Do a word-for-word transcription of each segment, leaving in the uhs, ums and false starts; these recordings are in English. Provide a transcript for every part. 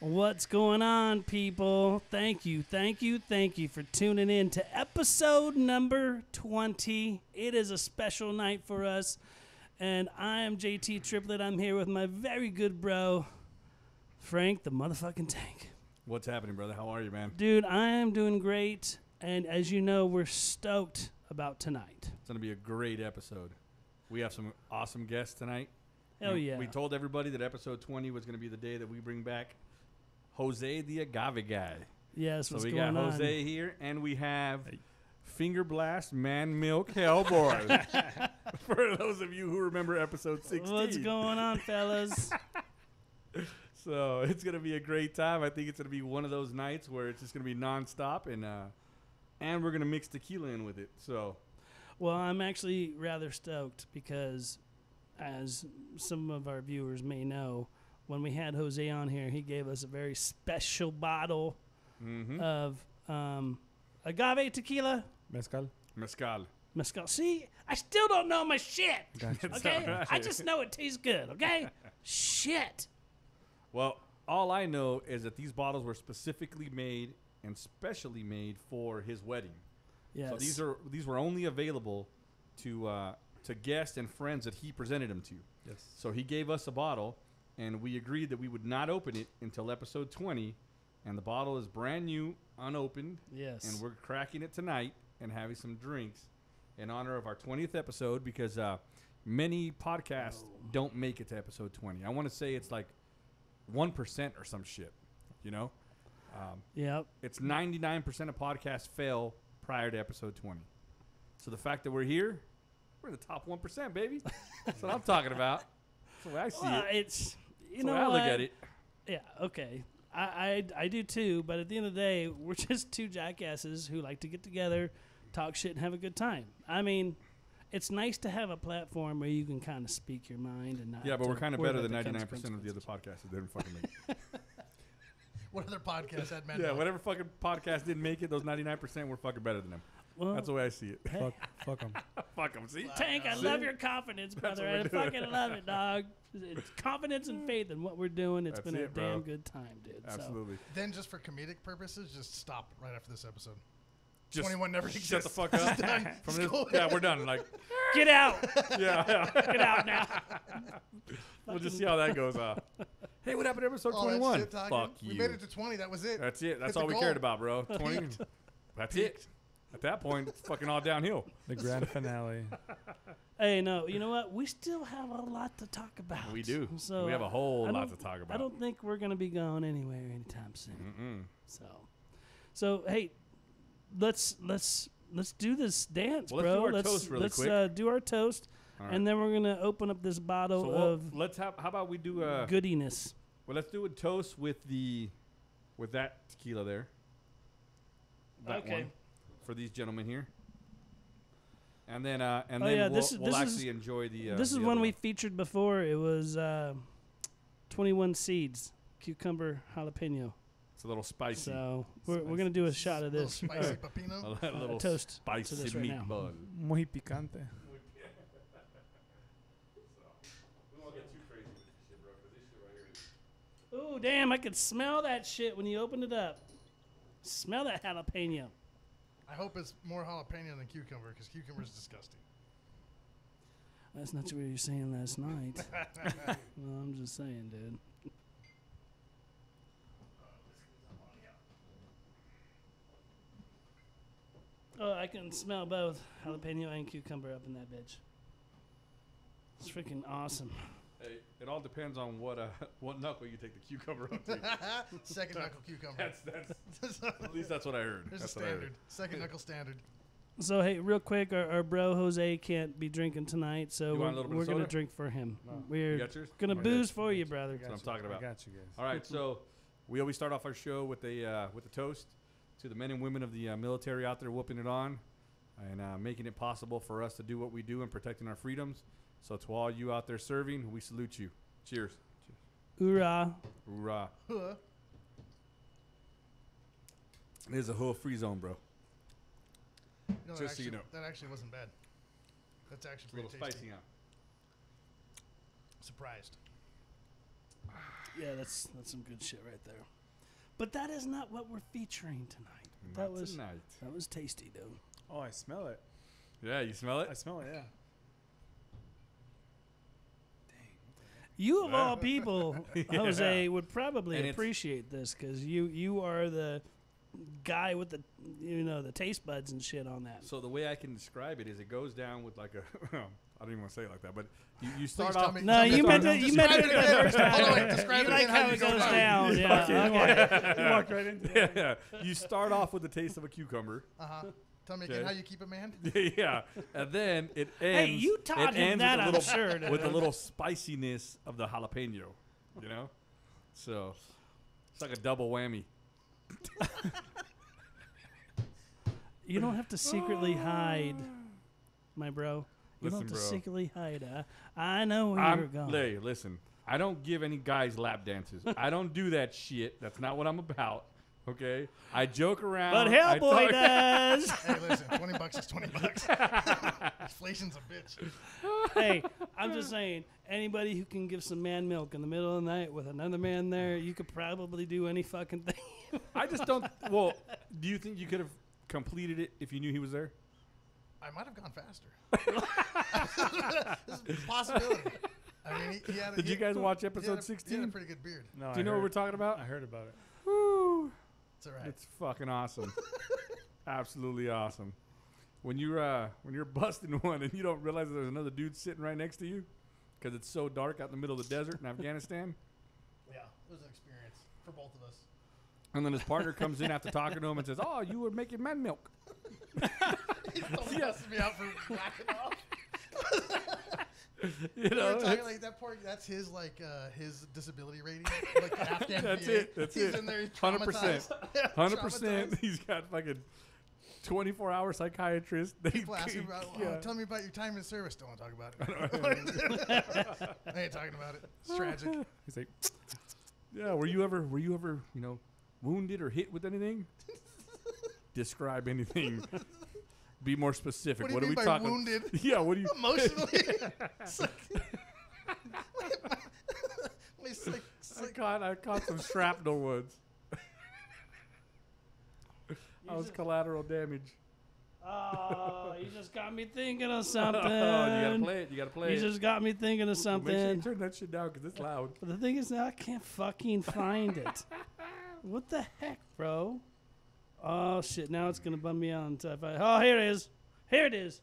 What's going on, people? Thank you, thank you, thank you for tuning in to episode number twenty. It is a special night for us, and I am J T Triplet. I'm here with my very good bro, Frank the motherfucking Tank. What's happening, brother? How are you, man? Dude, I am doing great, and as you know, we're stoked about tonight. It's going to be a great episode. We have some awesome guests tonight. Hell we, yeah. We told everybody that episode twenty was going to be the day that we bring back Jose the Agave guy. Yes, so what's we going got on? Jose here, and we have Finger Blast Man Milk Hellboy. For those of you who remember episode sixteen. What's going on, fellas? So it's going to be a great time. I think it's going to be one of those nights where it's just going to be nonstop, and uh, and we're going to mix tequila in with it. So, well, I'm actually rather stoked because, as some of our viewers may know, when we had Jose on here, he gave us a very special bottle mm-hmm. of um, agave tequila. Mezcal. Mezcal. Mezcal. See, I still don't know my shit. Gotcha. Okay? Right. I just know it tastes good, okay? Shit. Well, all I know is that these bottles were specifically made and specially made for his wedding. Yes. So these are these were only available to uh, to guests and friends that he presented them to. Yes. So he gave us a bottle, and we agreed that we would not open it until episode twenty, and the bottle is brand new, unopened. Yes. And we're cracking it tonight and having some drinks in honor of our twentieth episode because uh, many podcasts oh. don't make it to episode twenty. I want to say it's like one percent or some shit, you know? Um, yep. it's ninety-nine percent of podcasts fail prior to episode twenty. So the fact that we're here, we're in the top one percent, baby. That's what I'm talking about. That's the way I see Well, it. it's, you That's know the way I look what? at it. Yeah, okay. I, I, I do too, but at the end of the day, we're just two jackasses who like to get together, talk shit, and have a good time. I mean, it's nice to have a platform where you can kind of speak your mind and not. Yeah, but we're kind of worry better about than the ninety-nine percent of the other podcasts that didn't fucking make it. What other podcast had men? Yeah, whatever fucking podcast didn't make it, those ninety-nine percent were fucking better than them. Well, That's the way I see it. hey, Fuck, fuck them. Fuck them, see? Tank, I See? love your confidence, That's brother. what I we're doing. fucking love it, dog. It's confidence and faith in what we're doing. It's That's been a it, bro. damn good time, dude. Absolutely. Then, just for comedic purposes, just stop right after this episode. Just twenty-one never shut exists. the fuck up. Done. From Just this, go yeah, ahead. we're done. Like, So, get out. yeah, yeah. Get out now. We'll just see how that goes. Uh, hey, what happened to episode All that twenty-one? shit talking. Fuck We you. made it to twenty. That was it. That's it. That's Hit all the we goal. cared about, bro. twenty. That's it. At that point, it's fucking all downhill. The grand finale. Hey, no, you know what? We still have a lot to talk about. We do. So we have a I whole lot don't- to talk about. I don't think we're gonna be going anywhere anytime soon. Mm-mm. So, so hey, let's let's let's do this dance, Well, let's bro. do our let's toast really let's quick. Uh, do our toast, All right. and then we're gonna open up this bottle So we'll- of let's have. How about we do a? goodiness. Well, let's do a toast with the, with that tequila there. That Okay. one for these gentlemen here. And then, uh, and Oh, then yeah, we'll, this is- we'll this actually is- enjoy the. Uh, this is the one other we featured before. It was uh, twenty-one seeds, cucumber jalapeno. It's a little spicy. So we're we're gonna do a shot of Little this. spicy Or, pepino. a uh, little toast spicy to this right now. meatball. Muy picante. We won't get too crazy with this shit, bro. Because this shit right here is. Ooh, damn! I could smell that shit when you opened it up. Smell that jalapeno. I hope it's more jalapeno than cucumber because cucumber is disgusting. That's not what you were saying last night. Well, I'm just saying, dude. Oh, I can smell both jalapeno and cucumber up in that bitch. It's freaking awesome. Hey, it all depends on what uh, what knuckle you take the cucumber up to. Second knuckle cucumber. That's that's at least that's what I heard. There's That's a what I heard. standard. Second knuckle standard. So, hey, real quick, our, our bro Jose can't be drinking tonight, so You want we're, a little bit of we're going to soda? drink for him. No. You We're got yours? going to Right booze there. for you, brother. That's what I'm talking about. I got you guys. All right, so we always start off our show with a uh, with a toast to the men and women of the uh, military out there whooping it on and uh, making it possible for us to do what we do and protecting our freedoms. So to all you out there serving, we salute you. Cheers. Hoorah. Hoorah. Huh. It is a whole free zone, bro. You know, that Just so actually, you know. that actually wasn't bad. That's actually It's a little pretty tasty. spicy now. Surprised. Yeah, that's that's some good shit right there. But that is not what we're featuring tonight. Not That was tonight. that was tasty though. Oh, I smell it. Yeah, you smell it? I smell it. Yeah. You of Yeah. all people, Jose, Yeah. would probably And it's- appreciate this because you you are the guy with the you know the taste buds and shit on that. So the way I can describe it is it goes down with like a I don't even want to say it like that, but you, you start tell off. me- No, tell you me- meant tell it. me- You meant it. describe the again. first time. Hold on, wait, describe You it like again, how how it you go goes down. down? Yeah. Okay. You walked right into that. Yeah, you start off with the taste of a cucumber. Uh-huh. Tell me again Okay. how you keep it, man. Yeah, and then it ends. Hey, you taught it him ends that, with a I'm little, sure, dude. with the little spiciness of the jalapeno. You know, so it's like a double whammy. You don't have to secretly hide, my bro. You don't Listen, have to bro. secretly hide. Uh, I know where I'm, you're going. Hey, listen, I don't give any guys lap dances. I don't do that shit. That's not what I'm about. Okay, I joke around. But I Hellboy talk- does. Hey, listen, twenty bucks is twenty bucks. Inflation's a bitch. Hey, I'm just saying, anybody who can give some man milk in the middle of the night with another man there, you could probably do any fucking thing. I just don't. Well, do you think you could have completed it if you knew he was there? I might have gone faster. This is a possibility. I mean, he, he had a, Did he you guys had- watch he had a- episode He had sixteen? a pretty good beard. No, Do you I know what heard- we're talking about? I heard about it. Woo. It's all right. It's fucking awesome. Absolutely awesome. When you're uh, when you're busting one and you don't realize there's another dude sitting right next to you because it's so dark out in the middle of the desert in Afghanistan, Yeah, it was an experience for both of us. and then his partner comes in after talking to him and says, "Oh, you were making man milk." He's still busting me out for whacking off. You We know, were talking it's- like that part. That's his like uh, his disability rating, like the Afghan That's V A. it, that's he's it. in there. He's one hundred percent. traumatized. Yeah, Hundred percent. traumatized. He's got fucking twenty-four hour psychiatrist. They- People ask him about, oh, yeah. tell me about your time in service. Don't want to talk about it. I ain't talking about it. It's tragic. He's like, Yeah, were you ever were you ever, you know, wounded or hit with anything? Describe anything. Be more specific. What do you what mean are we by talking? wounded? Yeah, what do you Emotionally. It's like, it's like, it's I like, caught I caught some shrapnel once. I was collateral damage. Oh, you just got me thinking of something. Oh, you gotta play it. You gotta play You it. just got me thinking of Make sure you something. turn that shit down because it's loud. But the thing is, now I can't fucking find it. What the heck, bro? Oh shit! Now it's gonna bum me out until I find. Oh, here it is. Here it is.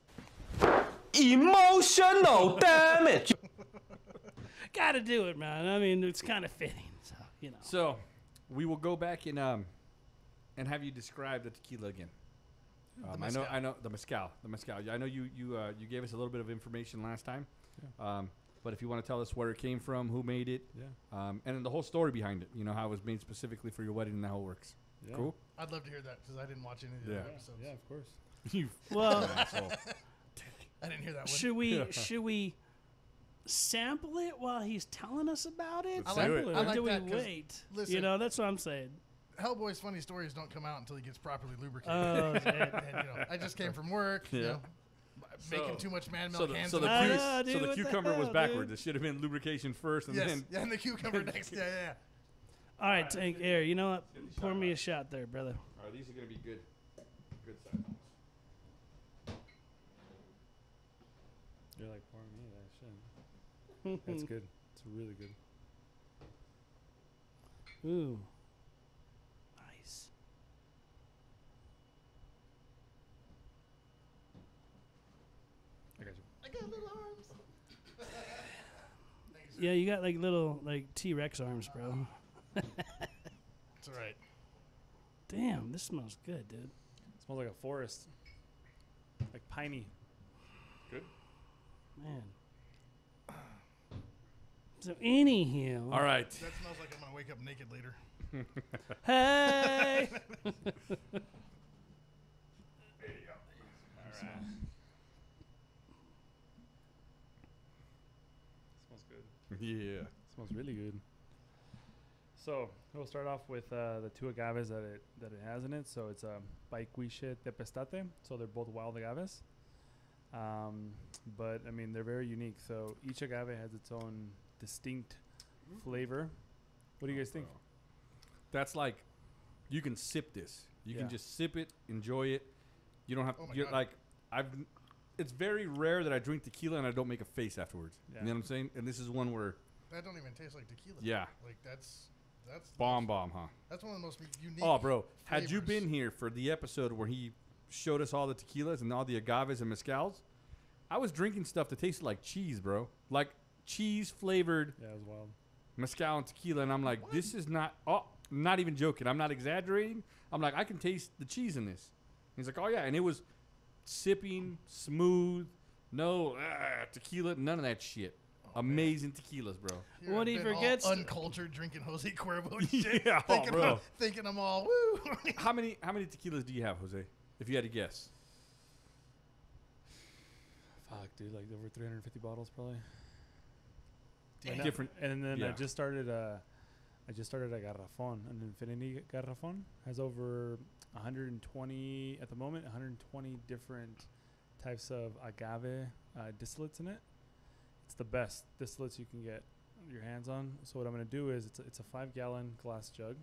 Emotional damage. Gotta do it, man. I mean, it's kind of fitting. So you know. So, we will go back and um, and have you describe the tequila again. Um, I know, mezcal. I know the mezcal, the mezcal. I know you you uh, you gave us a little bit of information last time, um, but if you want to tell us where it came from, who made it, yeah, um, and then the whole story behind it. You know how it was made specifically for your wedding and how it works. yeah. Cool. I'd love to hear that because I didn't watch any of the Yeah. other Yeah, episodes. yeah, of course. You Well, asshole. I didn't hear that one. should we Yeah. should we sample it while he's telling us about it? Let's I like, do it. Or I like do we that 'cause wait? listen- you know, that's what I'm saying. Hellboy's funny stories don't come out until he gets properly lubricated. Oh, shit. and, you know, I just came from work, you Yeah. know, making So- too much man milk So the, hands. so in the, my I cu- face. know, dude, so the what the cucumber was hell, backwards. dude? It should have been lubrication first and Yes, then. yeah, and the cucumber next. Yeah, yeah, yeah. All right, take air. You know what? Pour me a shot there, brother. All right, these are gonna be good. Good size. You're like pouring me that shit. That's good. It's really good. Ooh. Nice. I got you. I got little arms. Yeah, you got like little like T-Rex arms, bro. It's all right. Damn, this smells good, dude. smells like a forest. Like piney. Man. So anyhow. All right. That smells like I'm gonna wake up naked later. Hey. Smells good. Yeah. Smells really good. So we'll start off with uh, the two agaves that it that it has in it. So it's a Bikershit Tempestate. So they're both wild agaves. Um, but I mean they're very unique. So each agave has its own distinct flavor. What do you guys think? That's like you can sip this. You Yeah. can just sip it, enjoy it. You don't have. Oh my You're God. like I've. It's very rare that I drink tequila and I don't make a face afterwards. Yeah. You know what I'm saying? And this is one where, That don't even taste like tequila. yeah, Like that's that's bomb bomb, huh? That's one of the most unique. Oh, bro, had you flavors. been here for the episode where he showed us all the tequilas and all the agaves and mezcals, I was drinking stuff that tasted like cheese, bro. Like cheese flavored Yeah, it was wild. mezcal and tequila, and I'm like, this is not. Oh, not even joking. I'm not exaggerating. I'm like, I can taste the cheese in this. He's like, oh yeah, and it was sipping smooth, no ah, tequila, none of that shit. Oh, Amazing tequilas, bro. Here What I've he been all forgets- uncultured drinking Jose Cuervo and shit. Yeah, oh, thinking, bro. I'm, thinking I'm all woo. How many how many tequilas do you have, Jose? If you had to guess. Fuck, dude, like over three hundred fifty bottles probably. Damn. And I- Different- And then I yeah. just started. Uh, I just started a garrafon, an infinity garrafon. Has over one hundred twenty at the moment. one hundred twenty different types of agave uh, distillates in it. It's the best distillates you can get your hands on. So what I'm gonna do is it's a, it's a five gallon glass jug,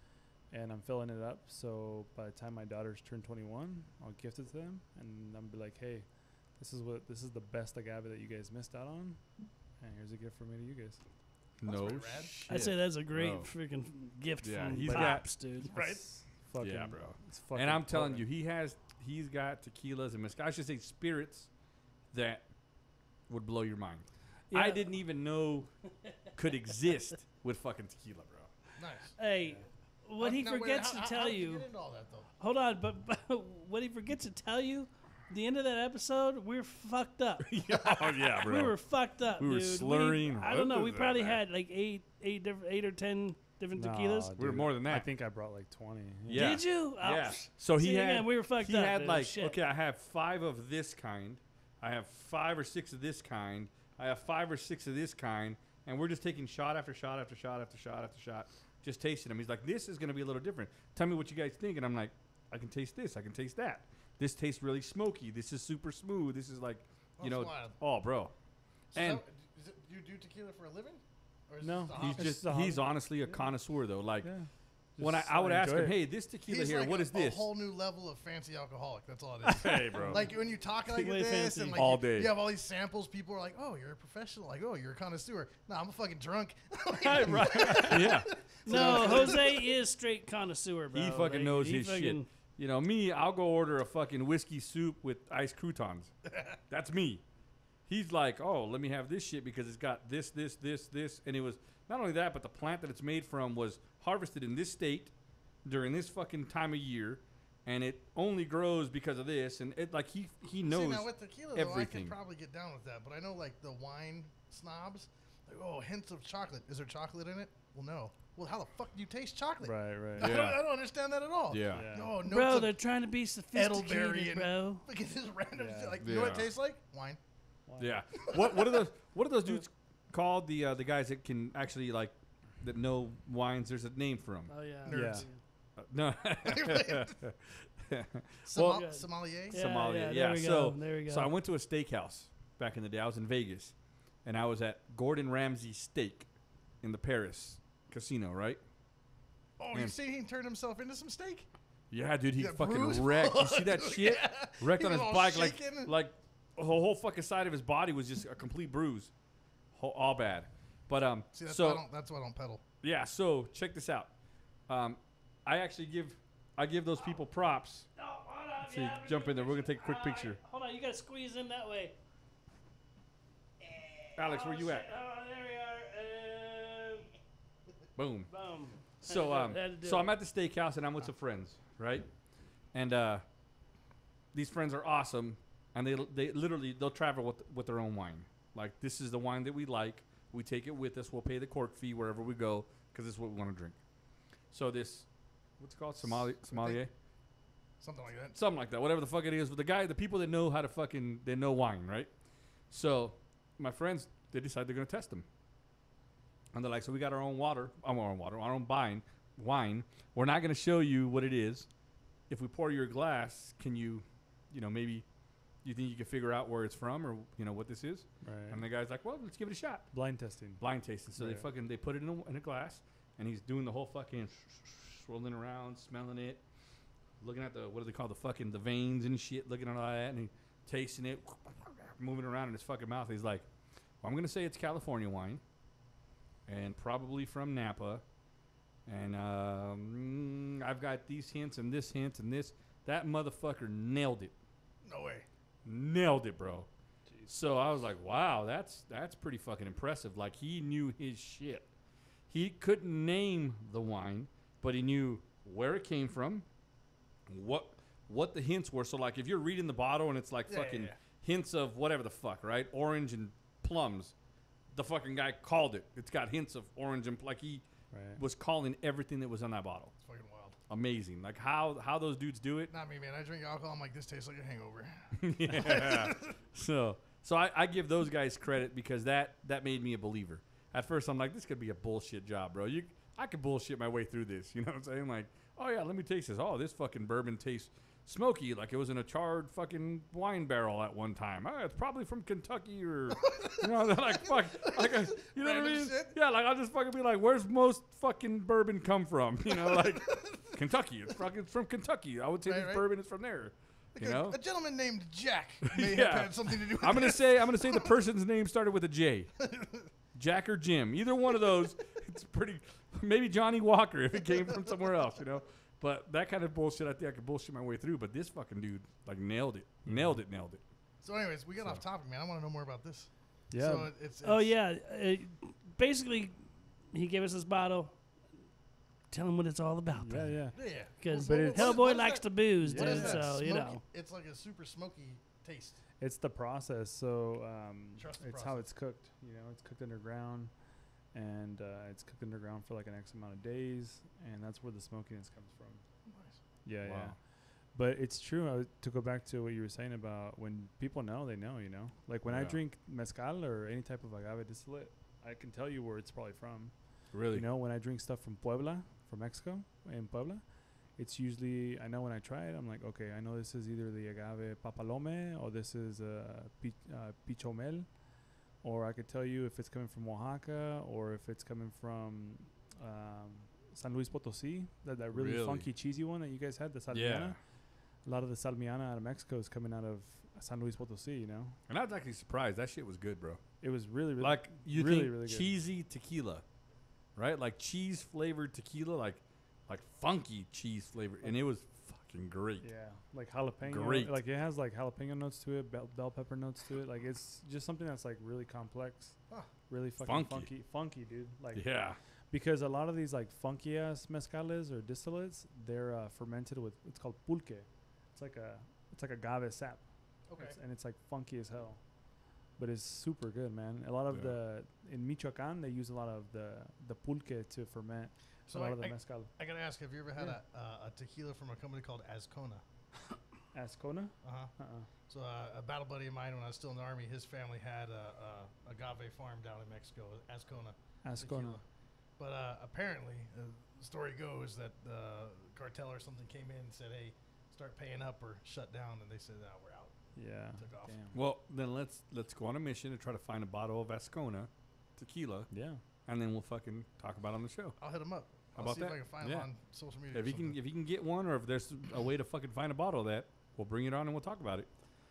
and I'm filling it up. So by the time my daughters turn twenty-one, I'll gift it to them, and I'm be like, hey, this is what this is the best agave that you guys missed out on, and here's a gift from me to you guys. That's No pretty rad. shit. I'd say that's a great bro. freaking gift Yeah, from he's got- Pops, dude. Right? It's fucking, Yeah, bro. It's fucking And I'm telling potent. you, he has he's got tequilas and mezcal. I should say spirits that would blow your mind. I Yeah. didn't even know could exist with fucking tequila, bro. Nice. Hey, what Uh, he now, wait, forgets how- to how- tell how did you. Get into all that though. Hold on, but, but what he forgets to tell you, the end of that episode, we're fucked up. oh yeah, We were fucked up, We were dude. slurring. I don't know. What We was probably that? had like eight, eight, different, eight or ten different Nah, tequilas. We were dude. more than I that. think I brought like twenty. Yeah. Did you? Oh, Yeah. So he see, had again, we were fucked he up. had dude. like Shit. okay, I have five of this kind. I have five or six of this kind. I have five or six of this kind, and we're just taking shot after shot after shot after shot after shot, just tasting them. He's like, this is gonna be a little different. Tell me what you guys think, and I'm like, I can taste this. I can taste that. This tastes really smoky. This is super smooth. This is like, you That's know, wild. oh, bro. So And- that- is it, you do tequila for a living? Or is No, this a He's hobby? just a he's hobby. honestly a Yeah. connoisseur though. Like Yeah. when I, Just I would ask enjoy him, it. hey, this tequila He's here, like what a, is this? A whole new level of fancy alcoholic. That's all it is. Hey, bro. Like when you talk like Way this fancy. and like All you, day. you have all these samples, people are like, "Oh, you're a professional." Like, "Oh, you're a connoisseur." No, I'm a fucking drunk. right. yeah. No, Jose is straight connoisseur, bro. He fucking Like, knows he his shit. fucking- You know, me, I'll go order a fucking whiskey soup with iced croutons. That's me. He's like, oh, let me have this shit because it's got this, this, this, this. And it was not only that, but the plant that it's made from was harvested in this state during this fucking time of year. And it only grows because of this. And it like he he knows. See, now with tequila, though, I everything. could probably get down with that. But I know like the wine snobs, like, oh, hints of chocolate. Is there chocolate in it? Well, no. Well, how the fuck do you taste chocolate? Right, right. I, Yeah. don't, I don't understand that at all. yeah. Yeah. No, no. Bro, they're trying to be sophisticated, Elderberry and- bro. Look at this random Yeah. shit. Like, you know what it Yeah. tastes like? Wine. Wow. Yeah. What what are those what are those dudes called? The uh, the guys that can actually like that know wines. There's a name for them. Oh yeah. Nerds. Uh, no. Somal- Well- sommelier. Yeah, Somalia. yeah, Yeah. there we so go, there we go. so I went to a steakhouse back in the day. I was in Vegas, and I was at Gordon Ramsay's Steak in the Paris casino. Right? Oh, you Man. see, he turned himself into some steak. Yeah, dude. He Yeah, fucking bruised. wrecked. You see that shit? Yeah. Wrecked He on his was all bike, like shaking. like the whole fucking side of his body was just a complete bruise, Whole, all bad. But um, See, that's so why I don't. That's why I don't pedal. yeah, so check this out. Um, I actually give I give those people props. Oh, hold on, So you yeah, jump in there. We're gonna take a quick All right, picture. Hold on, you gotta squeeze in that way. Alex, where you Oh, at? shit. Oh, there we are. Um, Boom. boom. So Had to um, do it, had to do so it. I'm at the steakhouse and I'm with some friends, right? And uh, these friends are awesome, and they they literally they'll travel with with their own wine. Like this is the wine that we like. We take it with us. We'll pay the cork fee wherever we go because this is what we want to drink. So this, what's it called? Somali sommelier. Something like that. Something like that, whatever the fuck it is. With the guy, the people that know how to fucking, they know wine, right? So, my friends, they decide they're gonna test them, and they're like, so we got our own water, our own water, our own wine. Wine. We're not gonna show you what it is. If we pour your glass, can you, you know, maybe, you think you can figure out where it's from or you know what this is? Right. And the guy's like, well, let's give it a shot. Blind testing. Blind tasting. So they Right. fucking, they put it in a, in a glass, and he's doing the whole fucking, swirling around, smelling it, looking at the, what do they call the fucking, the veins and shit, looking at all that, and he tasting it, moving around in his fucking mouth. He's like, well, I'm going to say it's California wine, and probably from Napa, and um, I've got these hints and this hint and this. That motherfucker nailed it. No way. Nailed it, bro. Jeez. So I was like, wow, that's that's pretty fucking impressive. Like, he knew his shit. He couldn't name the wine, but he knew where it came from, what what the hints were. So, like, if you're reading the bottle and it's like yeah, fucking yeah, yeah. hints of whatever the fuck, right? Orange and plums. The fucking guy called it. It's got hints of orange and, like, he Right. was calling everything that was on that bottle. It's fucking wild. Amazing. Like, how how those dudes do it. Not me, man. I drink alcohol. I'm like, this tastes like a hangover. Yeah. so so I, I give those guys credit because that that made me a believer. At first, I'm like, this could be a bullshit job, bro. You, I could bullshit my way through this. You know what I'm saying? Like, oh, yeah, let me taste this. Oh, this fucking bourbon tastes smoky, like it was in a charred fucking wine barrel at one time. Oh, it's probably from Kentucky or, you know, like, fuck. Like, a, you know what I Random mean? shit? Yeah, like, I'll just fucking be like, where's most fucking bourbon come from? You know, like, Kentucky. It's fucking from Kentucky. I would say Right, this right. bourbon is from there. Like You a, know? a gentleman named Jack may Yeah. have had something to do with I'm gonna this. say I'm gonna say the person's name started with a J. Jack or Jim. Either one of those. It's pretty. Maybe Johnny Walker if it came from somewhere else, you know. But that kind of bullshit, I think I could bullshit my way through. But this fucking dude, like, nailed it, nailed it, nailed it. So, anyways, we got So. off topic, man. I want to know more about this. Yeah. So it, it's, it's Oh yeah, uh, basically, he gave us this bottle. Tell him what it's all about. yeah, yeah. Yeah. Because But it's- Hellboy what is likes that- to booze, what dude. is that So you Smoky- know, it's like a super smoky taste. It's the process. So um, Trust the it's how process. it's cooked. You know, it's cooked underground, and uh, it's cooked underground for like an X amount of days, and that's where the smokiness comes from. Nice. Yeah, Wow. yeah. But it's true. I, to go back to what you were saying about when people know, they know. You know, like when I Yeah. drink mezcal or any type of agave distillate, I can tell you where it's probably from. Really? You know, when I drink stuff from Puebla, from Mexico, in Puebla, it's usually, I know when I try it, I'm like, okay, I know this is either the agave papalome or this is uh, pi- uh, pichomel, or I could tell you if it's coming from Oaxaca or if it's coming from um, San Luis Potosí, that, that really, Really? funky, cheesy one that you guys had, the salmiana. Yeah. A lot of the salmiana out of Mexico is coming out of San Luis Potosí, you know? And I was actually surprised. That shit was good, bro. It was really, really, Like, you really, think really good. cheesy tequila, right? Like cheese flavored tequila, like like funky cheese flavor, and it was fucking great. yeah, like jalapeno. Great. Like it has like jalapeno notes to it, bell, bell pepper notes to it. Like it's just something that's like really complex, Huh. really fucking Funky. funky, funky, dude. Like Yeah. because a lot of these like funky ass mezcales or distillates, they're uh, fermented with it's called pulque. It's like a it's like agave sap. Okay. It's, and it's like funky as hell, but it's super good, man. A lot of Yeah. the in Michoacan they use a lot of the the pulque to ferment So a lot I, of the I, mezcal. I gotta ask, have you ever had Yeah. a, uh, a tequila from a company called Azcona? Ascona? Uh-huh. Uh-uh. So uh, a battle buddy of mine, when I was still in the army, his family had a, a agave farm down in Mexico, Azcona. Ascona. tequila. But uh, apparently, uh, the story goes that the cartel or something came in and said, "Hey, start paying up or shut down," and they said, "No, we're out." Yeah. Took off. Damn. Well, then let's let's go on a mission to try to find a bottle of Ascona tequila, Yeah. and then we'll fucking talk about it on the show. I'll hit him up. How I'll about see that? if I can find Yeah. him on social media. If or you can something. if you can get one, or if there's a way to fucking find a bottle of that, we'll bring it on and we'll talk about it.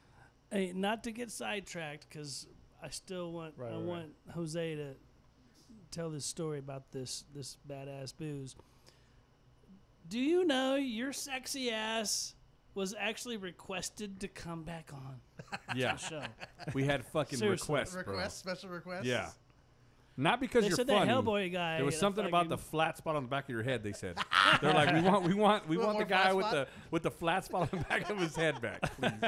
hey, not to get sidetracked, because I still want Right, I right, right. want Jose to tell this story about this this badass booze. Do you know your sexy ass was actually requested to come back on Yeah, the show? we had fucking Seriously. requests, bro. request, special request. Yeah, not because They you're said funny. that Hellboy guy. There was the something about the fucking- flat spot on the back of your head. They said they're like, we want, we want, we You want want the more guy flat with spot? the with the flat spot on the back of his head back,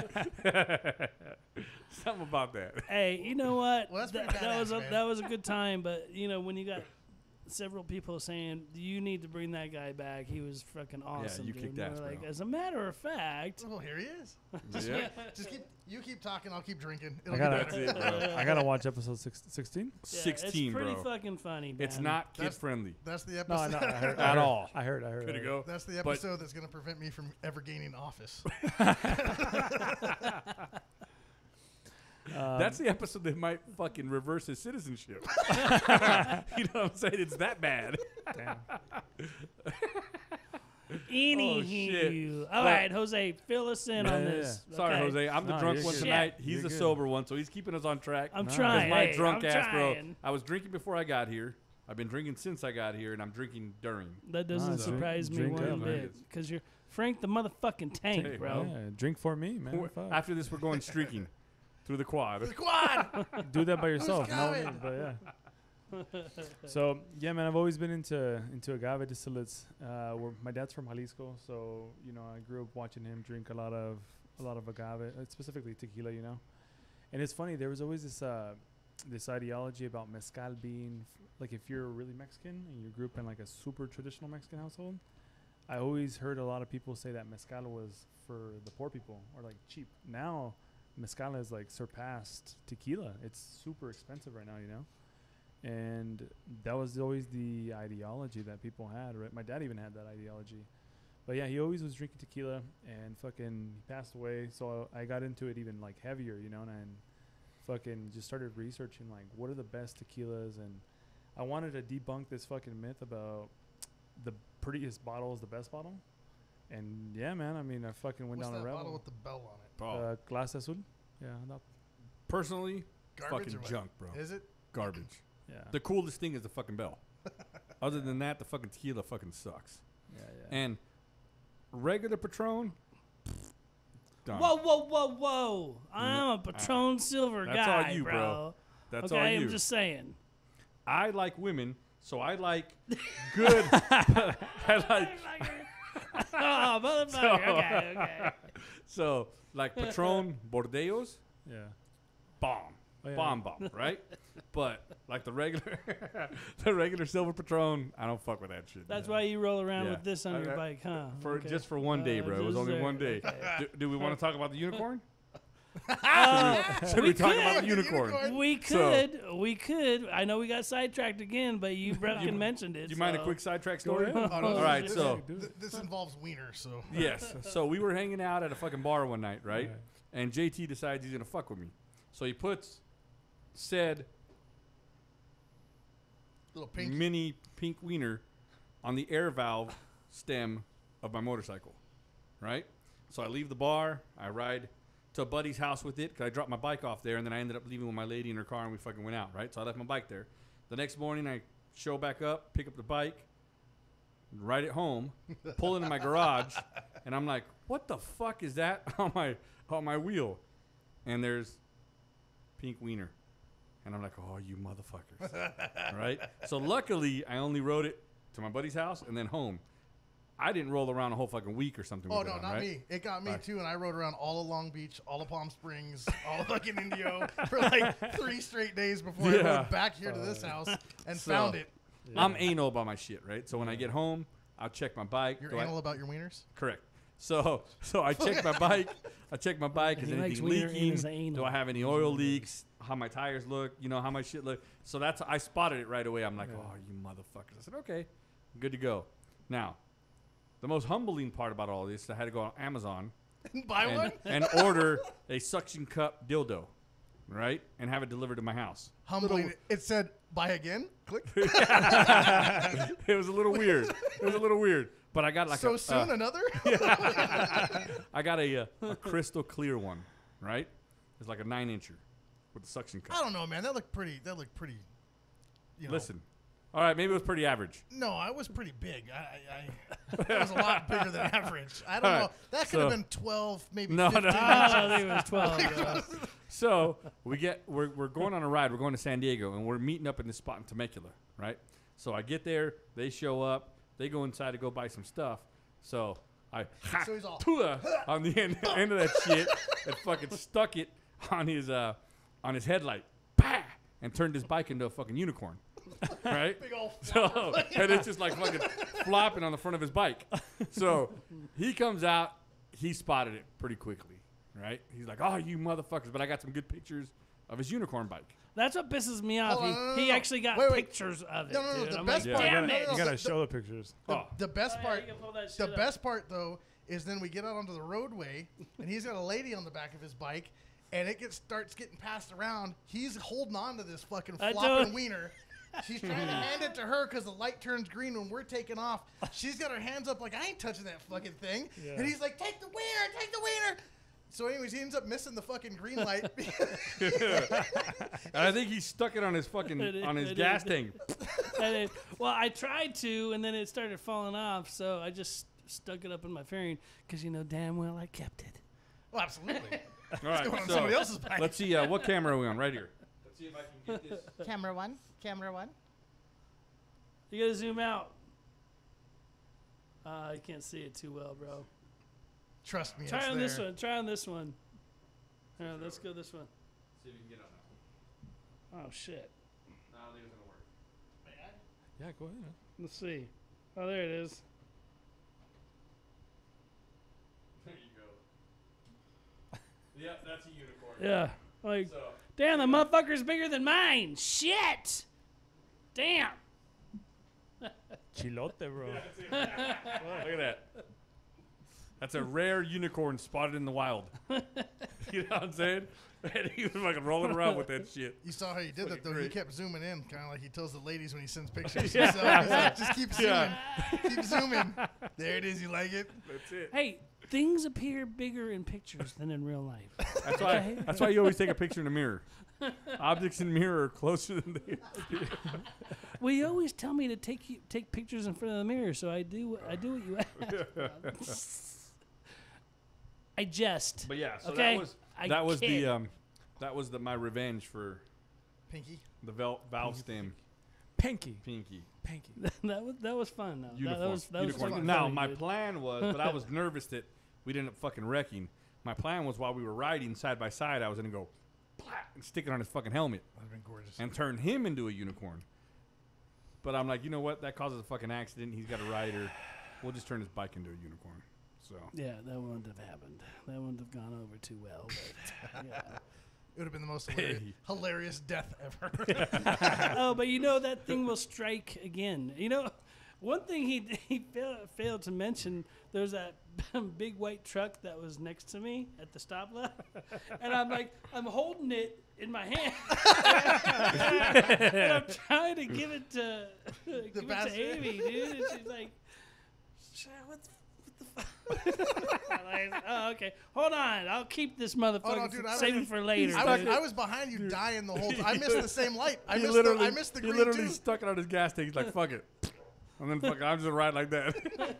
please. Something about that. Hey, you know what? Well, that's That- pretty that was badass, a, man. that was a good time, but you know when you got several people saying you need to bring that guy back, he was fucking awesome. you dude. kicked And ass, we're like, bro. as a matter of fact, Oh, here he is. Yeah, Just keep you keep talking. I'll keep drinking. It'll I get gotta, better. that's it, bro. I gotta watch episode six, sixteen. yeah, Sixteen, it's pretty bro. fucking funny. It's man. not kid That's- friendly That's the No, episode. no, I heard, I at heard, all. I heard, I heard. Could I it heard. go? That's the But- episode that's going to prevent me from ever gaining office. Um, That's the episode that might fucking reverse his citizenship. You know what I'm saying? It's that bad. damn. Anywho. All right, Jose, fill us in Yeah, on yeah, this. yeah. Sorry, okay? Jose. I'm the No, drunk you're one good. tonight. Shit. He's You're the good. sober one, so he's keeping us on track. I'm No, trying. my Hey, drunk I'm ass, bro. trying. I was drinking before I got here. I've been drinking since I got here, and I'm drinking during. That doesn't Nice. surprise me Drink one up, man. bit because you're Frank the motherfucking tank, Tank, bro. Yeah, drink for me, man. We're- Fuck. After this, we're going streaking through the quad. The quad. Do that by yourself. No coming? need, but yeah. So yeah, man, I've always been into into agave distillates. Uh, where my dad's from Jalisco, so you know I grew up watching him drink a lot of a lot of agave, uh, specifically tequila. You know, and it's funny. There was always this uh, this ideology about mezcal being f- like if you're really Mexican and you grew up in like a super traditional Mexican household. I always heard a lot of people say that mezcal was for the poor people or like cheap. Now mezcal has like surpassed tequila. It's super expensive right now, you know. And that was always the ideology that people had, right? My dad even had that ideology. But yeah, he always was drinking tequila and fucking he passed away. So I got into it even like heavier, you know, and, and fucking just started researching like what are the best tequilas. And I wanted to debunk this fucking myth about the prettiest bottle is the best bottle. And yeah, man, I mean, I fucking went What's down that a rabbit. bottle with the bell on it? Oh, Uh, Glass Azul. Yeah, that, personally, Garbage fucking or what? junk, bro. Is it? Garbage. yeah. The coolest thing is the fucking bell. Other than that, the fucking tequila fucking sucks. yeah, yeah. And regular Patron, done. Whoa, whoa, whoa, whoa! I'm a Patron Silver That's guy, all you, bro. bro. That's okay, all you. I'm just saying. I like women, so I like good. I like Oh, motherfucker. So- okay, okay. so like Patron Bordeos, yeah. bomb, Oh, yeah. bomb, bomb, right? But like the regular, the regular silver Patron, I don't fuck with that shit. That's why you roll around Yeah. with this on I- your I- bike, huh? For Okay. just for one day, Uh, bro. It was just only there. one day. Okay. Do, do we want to talk about the unicorn? Uh, Should we, we talk could. about the Unicorn. unicorn? we So- could, we could. I know we got sidetracked again, but you fucking mentioned it. Do you mind a so- quick sidetrack story? ahead. Oh, no, All this- right, this, so do it. th- this involves wiener, so. yes, so we were hanging out at a fucking bar one night, right? Right. And J T decides he's gonna fuck with me, so he puts said Little pink. mini pink wiener on the air valve stem of my motorcycle, right? So I leave the bar, I ride to a buddy's house with it because I dropped my bike off there, and then I ended up leaving with my lady in her car, and we fucking went out, right? So I left my bike there. The next morning, I show back up, pick up the bike, ride it home, pull into my garage, and I'm like, "What the fuck is that on my on my wheel?" And there's pink wiener. And I'm like, oh, you motherfuckers. Right? So luckily, I only rode it to my buddy's house and then home. I didn't roll around a whole fucking week or something Oh, with it no, on, not right? me. It got me, Right. too, and I rode around all of Long Beach, all of Palm Springs, all of fucking Indio for like three straight days before I Yeah. rode back here to this house and So- found it. I'm anal about my shit, right? So when I get home, I'll check my bike. You're Do I- anal about your wieners? Correct. So so I check my bike. I check my bike. Is He likes anything wiener in leaking? his anal. Do I have any oil leaks? How my tires look? You know, how my shit look? So that's I spotted it right away. I'm like, Yeah. oh, you motherfuckers. I said, okay, good to go. Now, the most humbling part about all this, I had to go on Amazon Buy and, one? and order a suction cup dildo, right? And have it delivered to my house. Humbling. It said, buy again? Click. It was a little weird. It was a little weird. But I got like so a, soon, uh, another? I got a, uh, a crystal clear one, right? It's like a nine incher with a suction I cup. don't know, man. That looked pretty, that looked pretty, you know. Listen, all right, maybe it was pretty average. No, I was pretty big. I, I, I that was a lot bigger than average. I don't All know. right, That could so- have been twelve, maybe No, no. fifteen. Oh, I think it was twelve. bro. So we get we're we're going on a ride. We're going to San Diego, and we're meeting up in this spot in Temecula, right? So I get there, they show up, they go inside to go buy some stuff. So I ha, So he's all, tua on the end, end of that shit and fucking stuck it on his uh on his headlight, bah, and turned his bike into a fucking unicorn, right? Big old So and it's just like fucking flopping on the front of his bike. So he comes out, he spotted it pretty quickly, right? He's like, "Oh, you motherfuckers!" But I got some good pictures of his unicorn bike. That's what pisses me off. Hold on, He, no, no, he no. actually got Wait, wait. pictures of it. No, no, no, dude. the I'm best like, part- damn no, it. no, You gotta the- show the pictures. The, Oh. the best Oh, yeah, part, you can pull that the shit up. best part though, is then we get out onto the roadway, and he's got a lady on the back of his bike, and it gets starts getting passed around. He's holding on to this fucking I flopping don't- wiener, She's trying to hand it to her because the light turns green when we're taking off. She's got her hands up like, I ain't touching that fucking thing. Yeah. And he's like, take the wiener, take the wiener. So anyways, he ends up missing the fucking green light. And I think he stuck it on his fucking I did, on his I gas did. tank. And it, well, I tried to, and then it started falling off, so I just stuck it up in my fairing because you know damn well I kept it. Well, absolutely. All right, going on so somebody else's bike. let's see uh, what camera are we on right here. Let's see if I can get this. Camera one. Camera one. You gotta zoom out. Uh, I can't see it too well, bro. Trust me, Try it's on there. this one. Try on this one. All right, let's go this one. See if you can get on that one. Oh shit. No, I don't think it's gonna work. Yeah, go ahead. Man. Let's see. Oh, there it is. There you go. Yep, that's a unicorn. Yeah. Like, So, damn, the motherfucker's bigger than mine. Shit. Damn. Chilote, bro. look at that. That's a rare unicorn spotted in the wild. You know what I'm saying? And he was fucking rolling around with that shit. You saw how he did that, Fucking though. great. He kept zooming in, kind of like he tells the ladies when he sends pictures. Himself. He's like, just keep zooming. Yeah. Keep zooming. There it is. You like it? That's it. Hey, things appear bigger in pictures than in real life. That's why. That's why you always take a picture in the mirror. Objects in the mirror are closer than they. Well, you always tell me to take you, take pictures in front of the mirror, so I do. I do what you ask. I jest. But yeah, so Okay, that was I that was kid. the um, that was the my revenge for Pinky. the val- valve stem Pinky. pinky Pinky. that was that was fun. Though. That, uniform. that was that unicorn. was fucking Now funny, my dude. plan was, but I was nervous that we'd end up fucking wrecking. My plan was while we were riding side by side, I was gonna go plat, and stick it on his fucking helmet That'd have been gorgeous. and turn him into a unicorn. But I'm like, you know what? That causes a fucking accident. He's got a rider. We'll just turn his bike into a unicorn. So Yeah, that wouldn't have happened. That wouldn't have gone over too well. But, yeah. It would have been the most hilarious, hilarious death ever. Oh, but you know that thing will strike again. You know, one thing he he failed, failed to mention. There's that big white truck that was next to me at the stoplight, and I'm like, I'm holding it in my hand, and I'm trying to give it to give it to passenger? Amy, dude. And she's like, "Shit, what the, what the fuck?" I'm like, oh, okay. Hold on. I'll keep this motherfucker. Oh, no, dude, I save don't- it for later. I was, dude. I was behind you dying the whole time. I missed the same light. I he missed the, literally, I missed the he green literally too. stuck it on his gas tank. He's like, fuck it. And then fucking, I'm just gonna ride like that.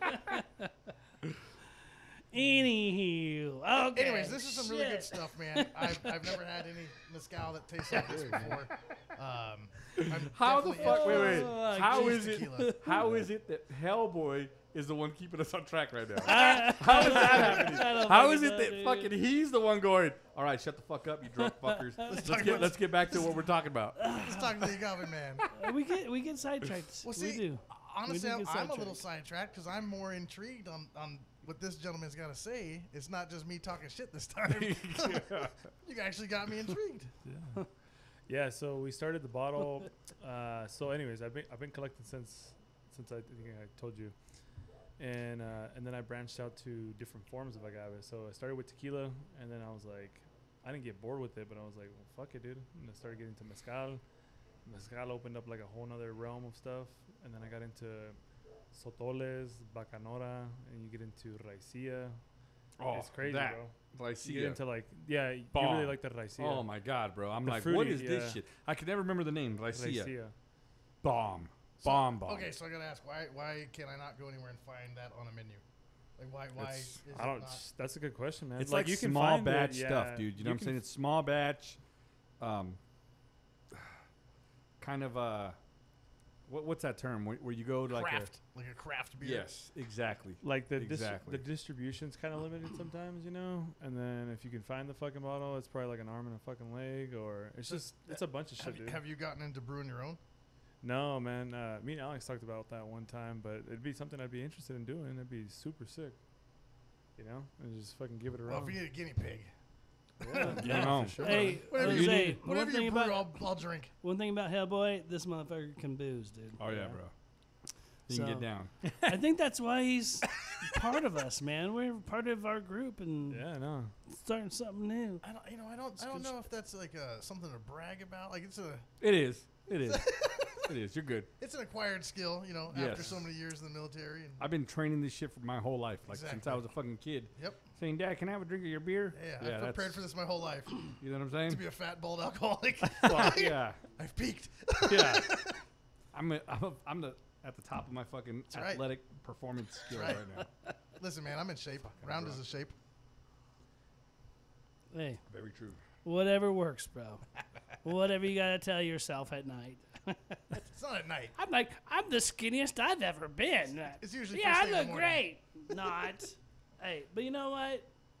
Anywho, okay. Anyways, this is some really good Shit. stuff, man. I've, I've never had any mezcal that tastes like this before. Um, I'm How the definitely fuck? Wait, wait. Oh, How geez, is it? tequila. How is it that Hellboy is the one keeping us on track right now? I- How is that happening? I don't How fucking is it know, that dude. fucking he's the one going? All right, shut the fuck up, you drunk fuckers. Let's talk get about- let's get back to what we're talking about. Let's talk to the agave man. Uh, we get we get sidetracked. Well, we see, do. honestly, do I'm, get I'm a sidetracked. little sidetracked because I'm more intrigued on, on what this gentleman's got to say. It's not just me talking shit this time. You actually got me intrigued. Yeah. Yeah. So we started the bottle. Uh, so, anyways, I've been I've been collecting since since I think I told you, and uh, and then I branched out to different forms of agave. So I started with tequila, and then I was like, I didn't get bored with it, but I was like, well, fuck it, dude. And I started getting into mezcal. Mezcal opened up like a whole nother realm of stuff, and then I got into sotoles, bacanora, and you get into raicilla. Oh, It's crazy, that. bro. Like, You get into like, yeah, you Bomb. really like the raicilla. Oh my god, bro! I'm The like, what fruity, is this yeah. shit? I could never remember the name. Lycia. Raicilla. Bomb. So- Bomb. Bomb. Okay, so I gotta ask, why why can I not go anywhere and find that on a menu? Like, why why It's- is I don't. it not? That's a good question, man. It's like, you can small find it, batch yeah, stuff, dude. You know what I'm can saying? It's small batch. Um, kind of uh, what what's that term? Where, where you go to like Craft, like a craft a beer. yes, exactly. like the dis- Exactly. the distribution's kind of limited sometimes, you know. And then if you can find the fucking bottle, it's probably like an arm and a fucking leg, or it's So just it's a bunch of Have, shit, you- dude. have you gotten into brewing your own? No, man. Uh, me and Alex talked about that one time, but it'd be something I'd be interested in doing. It'd be super sick, you know, and just fucking give it a Well, run. if you need a guinea pig, Yeah, Yeah, no. for sure. Hey, Whatever Jose, you need. one whatever thing you brew, about I'll, I'll drink. one thing about Hellboy, this motherfucker can booze, dude. Oh yeah, Yeah. bro. You can So- get down. I think that's why he's part of us, man. We're part of our group and Yeah, no. starting something new. I don't, you know, I don't, It's I don't good know if that's like uh something to brag about. Like it's a, It is. It is. It is. You're good. It's an acquired skill, you know, Yes. after so many years in the military. And I've been training this shit for my whole life, like since I Exactly. was a fucking kid. Yep. Saying, Dad, can I have a drink of your beer? Yeah, Yeah, I've prepared that's- for this my whole life. You know what I'm To saying? be a fat, bald alcoholic. Fuck, yeah. I've peaked. Yeah. I'm a, I'm, a, I'm the at the top of my fucking That's right. athletic performance skill right. right now. Listen, man, I'm in shape. Round is a shape. Hey, Very true. whatever works, bro. Whatever you gotta tell yourself at night. It's not at night. I'm like, I'm the skinniest I've ever been. It's usually Yeah, first I thing in the look morning. great. Not. Hey, but you know what?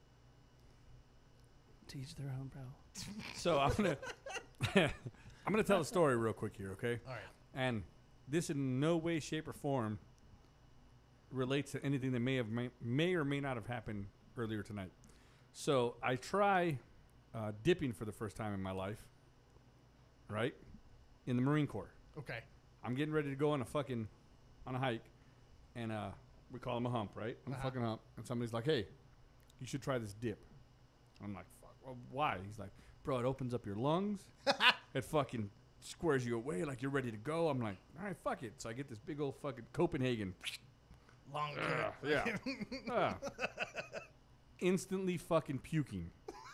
Teach their own, bro. So I'm gonna I'm gonna tell a story real quick here, okay? All right. And this in no way, shape, or form relates to anything that may have may, may or may not have happened earlier tonight. So I try uh, dipping for the first time in my life, right? In the Marine Corps. Okay. I'm getting ready to go on a fucking on a hike, and uh, we call them a hump, right? On a Uh-huh. fucking hump, and somebody's like, "Hey, you should try this dip." I'm like, "Fuck, well, why?" He's like, "Bro, it opens up your lungs. It fucking squares you away like you're ready to go." I'm like, "All right, fuck it." So I get this big old fucking Copenhagen. Long Uh, cut. yeah. Uh, instantly fucking puking.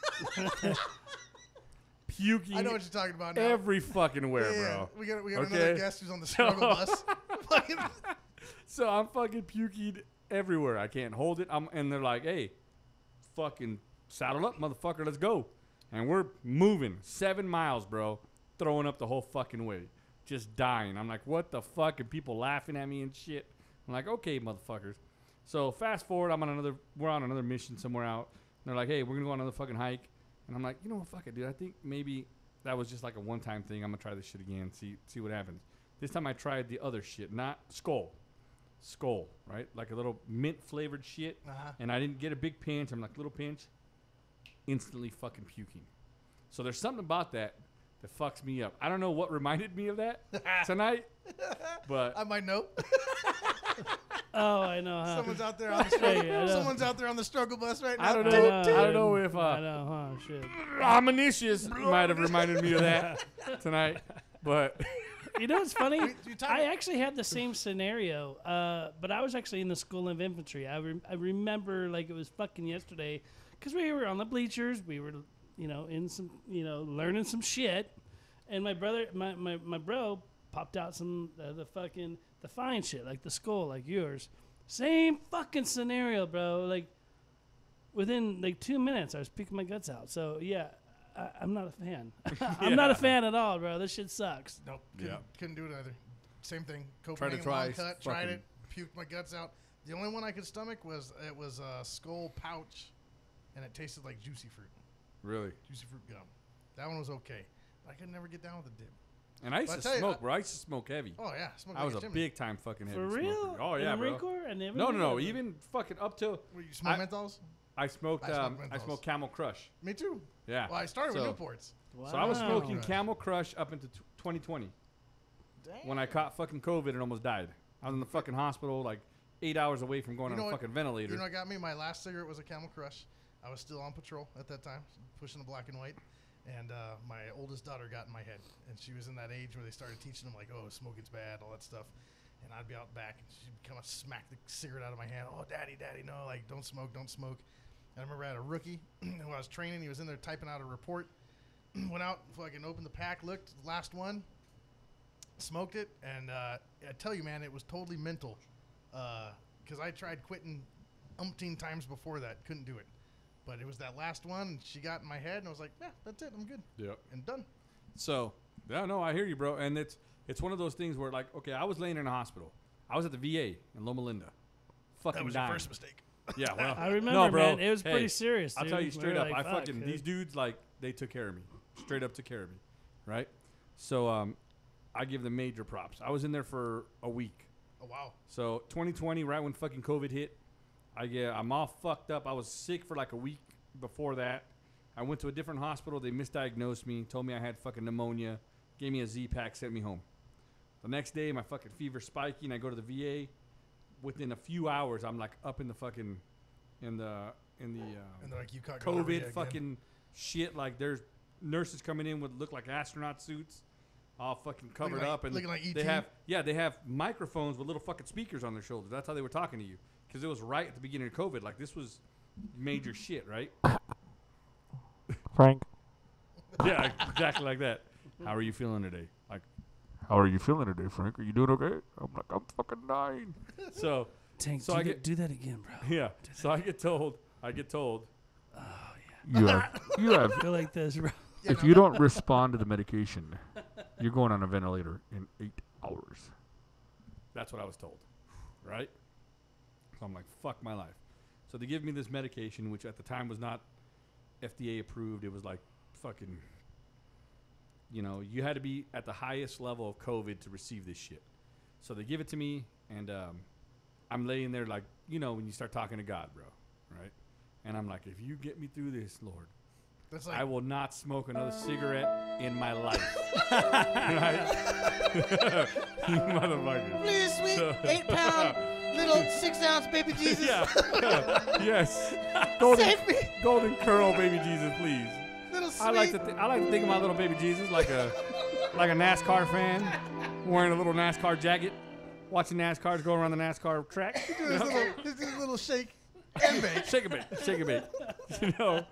Puking I know what you're talking about now. every fucking where, yeah, yeah. bro. We got we got Okay. another guest who's on the struggle bus. Fucking- So I'm fucking puking everywhere. I can't hold it. I'm, and they're like, "Hey, fucking saddle up, motherfucker. Let's go." And we're moving seven miles, bro. Throwing up the whole fucking way. Just dying. I'm like, what the fuck? And people laughing at me and shit. I'm like, okay, motherfuckers. So fast forward, I'm on another, we're on another mission somewhere out. And they're like, hey, we're going to go on another fucking hike. And I'm like, you know what, fuck it, dude. I think maybe that was just like a one-time thing. I'm going to try this shit again, see see what happens. This time I tried the other shit, not Skull. Skull, right? Like a little mint-flavored shit. uh-huh. And I didn't get a big pinch. I'm like, little pinch. Instantly fucking puking. So there's something about that that fucks me up. I don't know what reminded me of that tonight, but I might know. Oh, I know. Huh? Someone's out there on the struggle. Hey, I know. Someone's out there on the struggle bus right now. I don't I know. know, I don't know if I uh, know, huh? Shit. Omniscious might have reminded me of that tonight, but You know what's funny? You- you talk- I actually had the same scenario, uh, but I was actually in the School of Infantry. I, re- I remember like it was fucking yesterday because we were on the bleachers. We were, you know, in some, you know, learning some shit. And my brother, my, my, my bro popped out some, uh, the fucking, the fine shit, like the skull, like yours. Same fucking scenario, bro. Like within like two minutes, I was peeking my guts out. So yeah, I, I'm not a fan. I'm not a Yeah. fan at all, bro. This shit sucks. Nope. Couldn't, Yeah. couldn't do it either. Same thing. Tried to Copenhagen try long cut. Tried fucking- it. Puked my guts out. The only one I could stomach was it was a skull pouch, and it tasted like juicy fruit. really. Juicy fruit gum. That one was okay. But I could never get down with the dip. And I used But I to tell you, smoke, I- bro. I used to smoke heavy. Oh yeah, smoked I like was a chimney. big time fucking heavy For real? smoker. Oh In yeah, the Marine bro. Corps? I never No, knew no, no. that. Even fucking up till Were you smoke I- menthols? I smoked. I smoked um, I menthols. smoked Camel Crush. Me too. Yeah. Well, I started So- with Newports. So I was Wow. smoking Crush. Camel Crush up into t- twenty twenty Damn. when I caught fucking COVID and almost died. I was in the fucking hospital, like eight hours away from going You on know a what- fucking ventilator. You know what got me? My last cigarette was a Camel Crush. I was still on patrol at that time, pushing the black and white. And uh, my oldest daughter got in my head. And she was in that age where they started teaching them, like, oh, smoking's bad, all that stuff. And I'd be out back, and she'd kind of smack the cigarette out of my hand. Oh, daddy, daddy, no, like, don't smoke, don't smoke. And I remember I had a rookie who I was training. He was in there typing out a report. Went out, fucking opened the pack, looked, last one, smoked it. And uh, I tell you, man, it was totally mental. Because I tried quitting umpteen times before that. Couldn't do it. But it was that last one. And she got in my head, and I was like, yeah, that's it. I'm good. Yep. And done. So, yeah, no, I hear you, bro. And it's it's one of those things where, like, okay, I was laying in a hospital. I was at the V A in Loma Linda. Fucking That was dying. your first mistake. Yeah, well, I remember, no, bro. man. It was Hey, pretty serious. I'll dude. tell you We straight were up. like, I fuck, fucking dude. these dudes, like, they took care of me. Straight up took care of me, right? So, um, I give them major props. I was in there for a week. Oh, wow. So twenty twenty, right when fucking COVID hit, I get I'm all fucked up. I was sick for like a week before that. I went to a different hospital. They misdiagnosed me, told me I had fucking pneumonia, gave me a Z-Pack, sent me home. The next day, my fucking fever spiking. I go to the V A. Within a few hours, I'm like up in the fucking in the in the uh, And they're like, you caught gonorrhea COVID again. fucking shit. Like there's nurses coming in with look like astronaut suits. all fucking covered Looking like- up, and looking like E T? they have yeah, they have microphones with little fucking speakers on their shoulders. That's how they were talking to you, because it was right at the beginning of COVID. Like this was major shit, right? Frank. Yeah, exactly like that. How are you feeling today? Like, how are you feeling today, Frank? Are you doing okay? I'm like, I'm fucking dying. So, Tank, so do, I that, get do that again, bro. yeah. So I get told, I get told, Oh, yeah. you have, you have. I feel like this, bro. Yeah, if no, you that- don't respond to the medication, you're going on a ventilator in eight hours. That's what I was told, right? So I'm like, fuck my life. So they give me this medication, which at the time was not F D A approved. It was like fucking, you know, you had to be at the highest level of COVID to receive this shit. So they give it to me, and um, I'm laying there like, you know, when you start talking to God, bro, right? And I'm like, if you get me through this, Lord, That's like I will not smoke another cigarette in my life. Right? You motherfucker. please, sweet So- eight pound little six ounce baby Jesus. Yeah. Yes. Golden, Save me, golden curl, baby Jesus, please. little sweet. I like to th- I like to think of my little baby Jesus like a like a NASCAR fan wearing a little NASCAR jacket, watching NASCARs go around the NASCAR track. do this little, this this little shake and bake. Shake a bit, shake a bit. You know,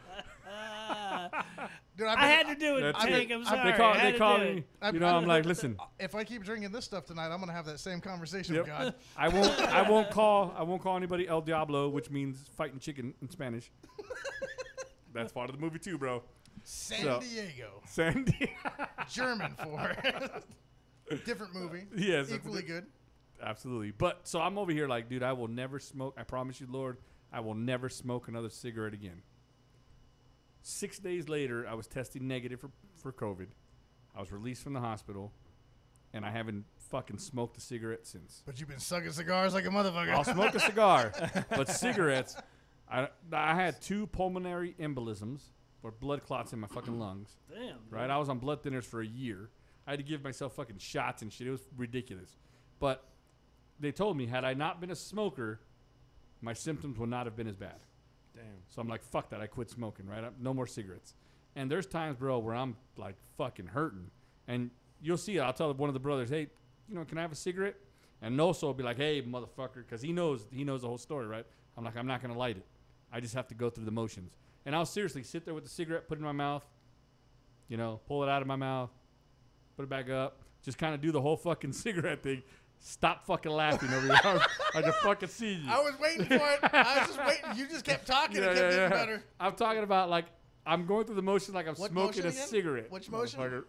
Dude, I've I been- had to do it, That's Tank. it. I'm I- sorry. they call I had they to call do me. it. I've- You know, I'm like, listen, If I keep drinking this stuff tonight, I'm gonna have that same conversation Yep. with God. I won't I won't call I won't call anybody El Diablo, which means fighting chicken in Spanish. That's part of the movie too, bro. San So- Diego, Sandy. German for different movie. Yes, it's a equally di- good. Absolutely. But so I'm over here like, dude, I will never smoke. I promise you, Lord, I will never smoke another cigarette again. Six days later, I was testing negative for, for COVID. I was released from the hospital, and I haven't fucking smoked a cigarette since. But you've been sucking cigars like a motherfucker. I'll smoke a cigar, but cigarettes, I, I had two pulmonary embolisms, or blood clots in my fucking lungs. Damn. Right? I was on blood thinners for a year. I had to give myself fucking shots and shit. It was ridiculous. But they told me, had I not been a smoker, my symptoms would not have been as bad. Damn. So I'm like, fuck that. I quit smoking, right? I, no more cigarettes. And there's times, bro, where I'm like fucking hurting. And you'll see it. I'll tell one of the brothers, hey, you know, can I have a cigarette? And Noso will be like, hey, motherfucker, because he knows he knows the whole story, right? I'm like, I'm not going to light it. I just have to go through the motions. And I'll seriously sit there with the cigarette, put it in my mouth, you know, pull it out of my mouth, put it back up, just kind of do the whole fucking cigarette thing. Stop fucking laughing over here. I can fucking see you. I was waiting for it. I was just waiting. You just kept talking. Yeah, it kept yeah, getting yeah. better. I'm talking about like I'm going through the motion like I'm What smoking a motion again? cigarette. Which motion? motherfucker.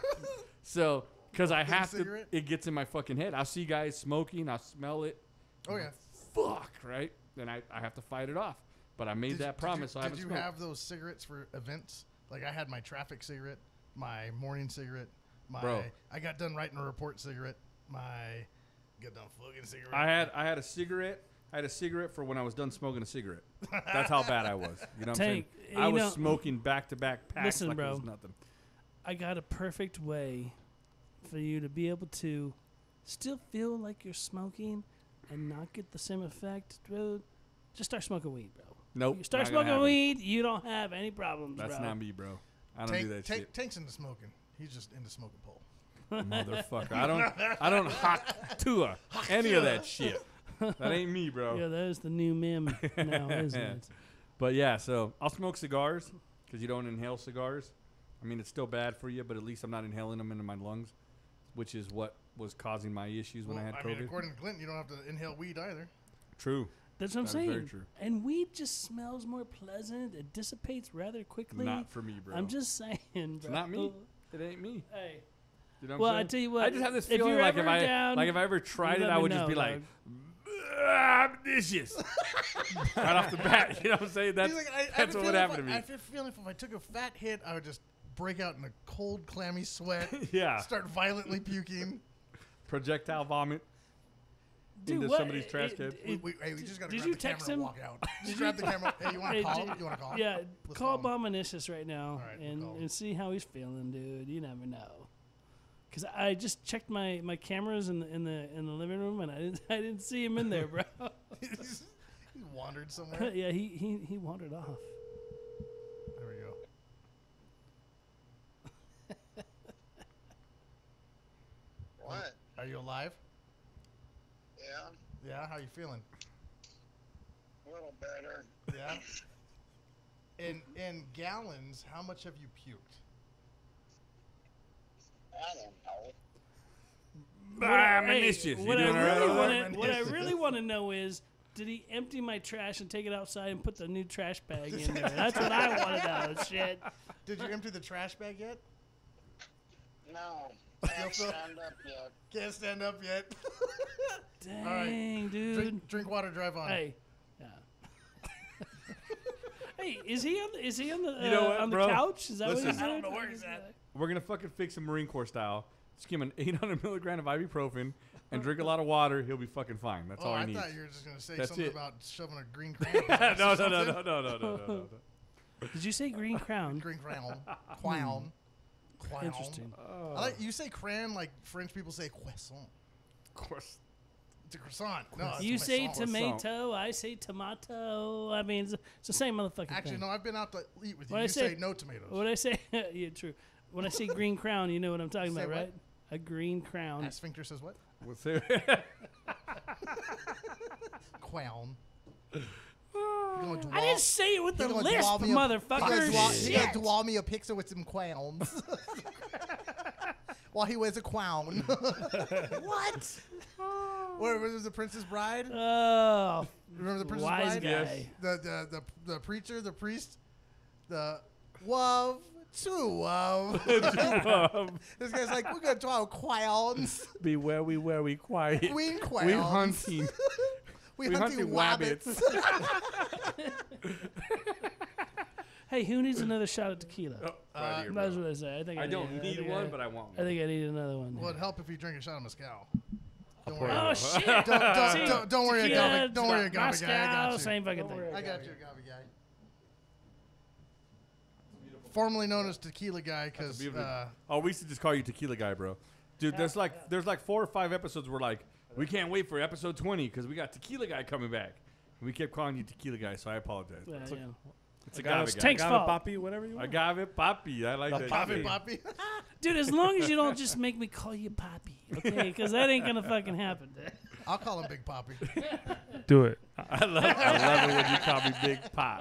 So, because I Big have to, cigarette? it gets in my fucking head. I see guys smoking. I smell it. Oh yeah. Fuck, right? Then I, I have to fight it off. But I made Did- that did promise. You, so I did haven't you smoked. have those cigarettes for events? Like I had my traffic cigarette, my morning cigarette, my Bro. I got done writing a report cigarette, my got done fucking cigarette. I had I had a cigarette. I had a cigarette for when I was done smoking a cigarette. That's how bad I was. You know what Tank, I'm saying? I you was know- smoking back to back packs Listen, like bro. it was nothing. I got a perfect way for you to be able to still feel like you're smoking and not get the same effect, dude. Just start smoking weed, bro. Nope. You start not gonna smoking happen. weed, you don't have any problems, That's bro. not me, bro. I don't Tank, do that Tank, shit. Tank's into smoking. He's just into smoking pole. Motherfucker. I don't I don't hot tua any of that shit. That ain't me, bro. Yeah, that is the new meme now, isn't it? But yeah, so I'll smoke cigars because you don't inhale cigars. I mean, it's still bad for you, but at least I'm not inhaling them into my lungs, which is what was causing my issues when Well, I had I COVID. mean, according to Clinton, you don't have to inhale weed either. True. That's what I'm That is very saying. true. And weed just smells more pleasant. It dissipates rather quickly. Not for me, bro. I'm just saying, bro. It's not me. It ain't me. Hey. You know what Well, I'm I saying? tell you what. I just have this if feeling you're like if ever I down, like if I ever tried let it, I me would just know, be dog. like, "Ah, I'm delicious. Right off the bat. You know what I'm saying? That's, He's like, I, I that's have a what would feeling happen to if me. I, I have a feeling if I took a fat hit, I would just break out in a cold, clammy sweat, Yeah. start violently puking. Projectile vomit Dude, into what- somebody's trash it- can. it- We, we, hey, we just got to did grab you the camera text and him? walk out. Just grab the camera. Hey, you want Hey, to call did- him? You want to call him? Yeah, Let's call call him. Bominicious right now All right, we'll and, call him. and see how he's feeling, dude. You never know. Cause I just checked my, my cameras in the in the in the living room and I didn't I didn't see him in there, bro. He's he's wandered somewhere. yeah, he, he he wandered off. There we go. Are you alive? Yeah, Yeah. How you feeling? a little better. Yeah. In in gallons, how much have you puked? I don't know. What I- Ah, hey, Manicious. You what I doing all right really over there? wanna- What I really want to know is, did he empty my trash and take it outside and put the new trash bag in there? That's what I want to know. Shit. Did you empty the trash bag yet? No, Still can't feel- stand up yet. Can't stand up yet. Dang, right. dude. drink, drink water, drive on. Hey. Yeah. Hey, is he on? The, is he on the? You know uh, what, on the bro? couch? Is that what Listen. he's I doing? don't know where he's at. We're gonna fucking fix him Marine Corps style. Just give him an eight hundred milligram of ibuprofen and drink a lot of water. He'll be fucking fine. That's Oh, all he I needs. thought you were just gonna say That's something it. about shoving a green crown. up his ass no, or no, no, something. no, no, no, no, no, no. Did you say green crown? Green crown. Crown. Crown. Interesting. I like you say cran like French people say croissant. Of course. It's a croissant. No, it's You say croissant. tomato, I say tomato. I mean, it's, it's the same motherfucking Actually, thing. no. I've been out to eat with you. What I You say, say- no tomatoes. What I say, yeah, true. When I say green crown, you know what I'm talking Say about, what? right? A green crown. That sphincter says what? We'll say Crown. Gonna I didn't say it with the He gonna lisp, dwell me a- He gonna motherfucker. dwell- he gonna Shit. dwell me a picture with some crowns. While he wears a crown. What? What was the Princess Bride? Oh, Remember the Princess wise Bride? guy. Yes. The, the the the preacher, the priest, the love, true love. This guy's like, we're gonna draw crowns, Be wary, wary, quiet. queen crowns. We hunting. we, we hunting, hunting wabbits. Hey, who needs another shot of tequila? Oh, right here, That's bro. what I say. I think I, I don't need, need I one, think but I want I, I one. think I need another one. Well, it'd help if you drink a shot of mezcal. Don't pour worry. it Oh out. shit! Don't, don't, See, don't, don't worry, tequila, Agave. Don't worry, Agave guy. I Moscow, got you. same fucking Don't thing. worry. I got you, Agave guy. Formerly known as Tequila Guy, because beautiful- uh, Oh, we should just call you Tequila Guy, bro. Dude, there's like there's like four or five episodes where like we can't wait for episode twenty because we got Tequila Guy coming back. And we kept calling you Tequila Guy, so I apologize. Yeah, It's, yeah. it's Agave, Agave Guy. Tank's Agave fault. Papi, whatever you want. Agave Papi. I like The that. Poppy shit. Poppy. Dude, as long as you don't just make me call you Poppy, okay? Because that ain't gonna fucking happen. I'll call him Big Poppy. Do it. I love I love it when you call me Big Pop.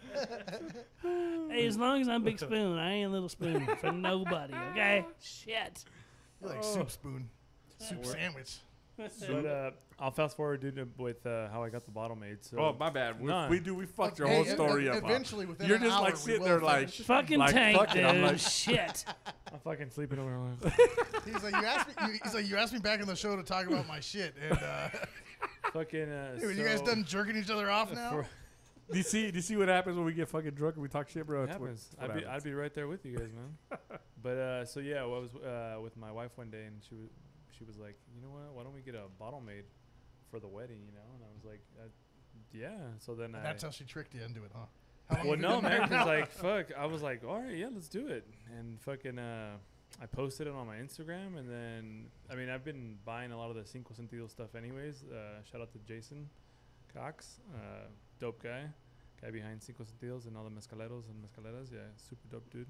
Hey, as long as I'm Big Spoon, I ain't Little Spoon for nobody, okay? Shit. You're like Oh. soup spoon. Soup sandwich. But uh, I'll fast forward, dude, with uh, how I got the bottle made. So Oh, my bad. We, None. we do. We fucked your Hey, whole e- story e- up. huh? Eventually, within You're an just hour, like we sitting will there like, finish. Fucking Like, tank, fuck dude. it, I'm like- Shit. I'm fucking sleeping over here. He's like, you asked me. You, he's like, you asked me back in the show to talk about my shit, and uh, fucking. Uh, dude, you guys so- done jerking each other off now? For- do you see? Do you see what happens when we get fucking drunk and we talk shit, bro? It It's what- happens. it's what I'd be, happens. I'd be right there with you guys, man. But uh, so yeah, well, I was uh, with my wife one day, and she was, she was like, you know what? Why don't we get a bottle made for the wedding? You know, and I was like, uh, yeah. So then I. That's how she tricked you into it, huh? How long Well, have you no, been man. married Because now? like, fuck, I was like, all right, yeah, let's do it, and fucking, uh, I posted it on my Instagram, and then, I mean, I've been buying a lot of the Cinco Sentido stuff, anyways. Uh, shout out to Jason Cox, uh, dope guy, guy behind Cinco Sentidos and all the mezcaleros and mezcaleras. Yeah, super dope dude.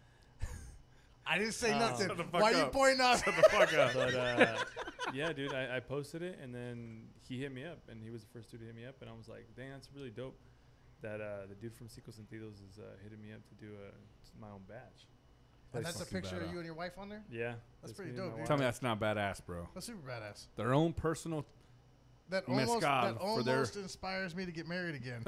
I didn't say Uh, nothing. Shut the fuck Why are you up. pointing out? Shut the fuck up. But uh, yeah, dude, I, I posted it, and then he hit me up, and he was the first dude to hit me up, and I was like, dang, that's really dope. That uh, the dude from Cinco Sentidos is uh, hitting me up to do a, my own batch. And that's a fucking picture of badass. you and your wife on there. Yeah, That's just pretty me and dope, my dude. Tell me wife. that's not badass, bro. That's super badass. Their own personal. That almost Mezcal that for their- almost inspires me to get married again.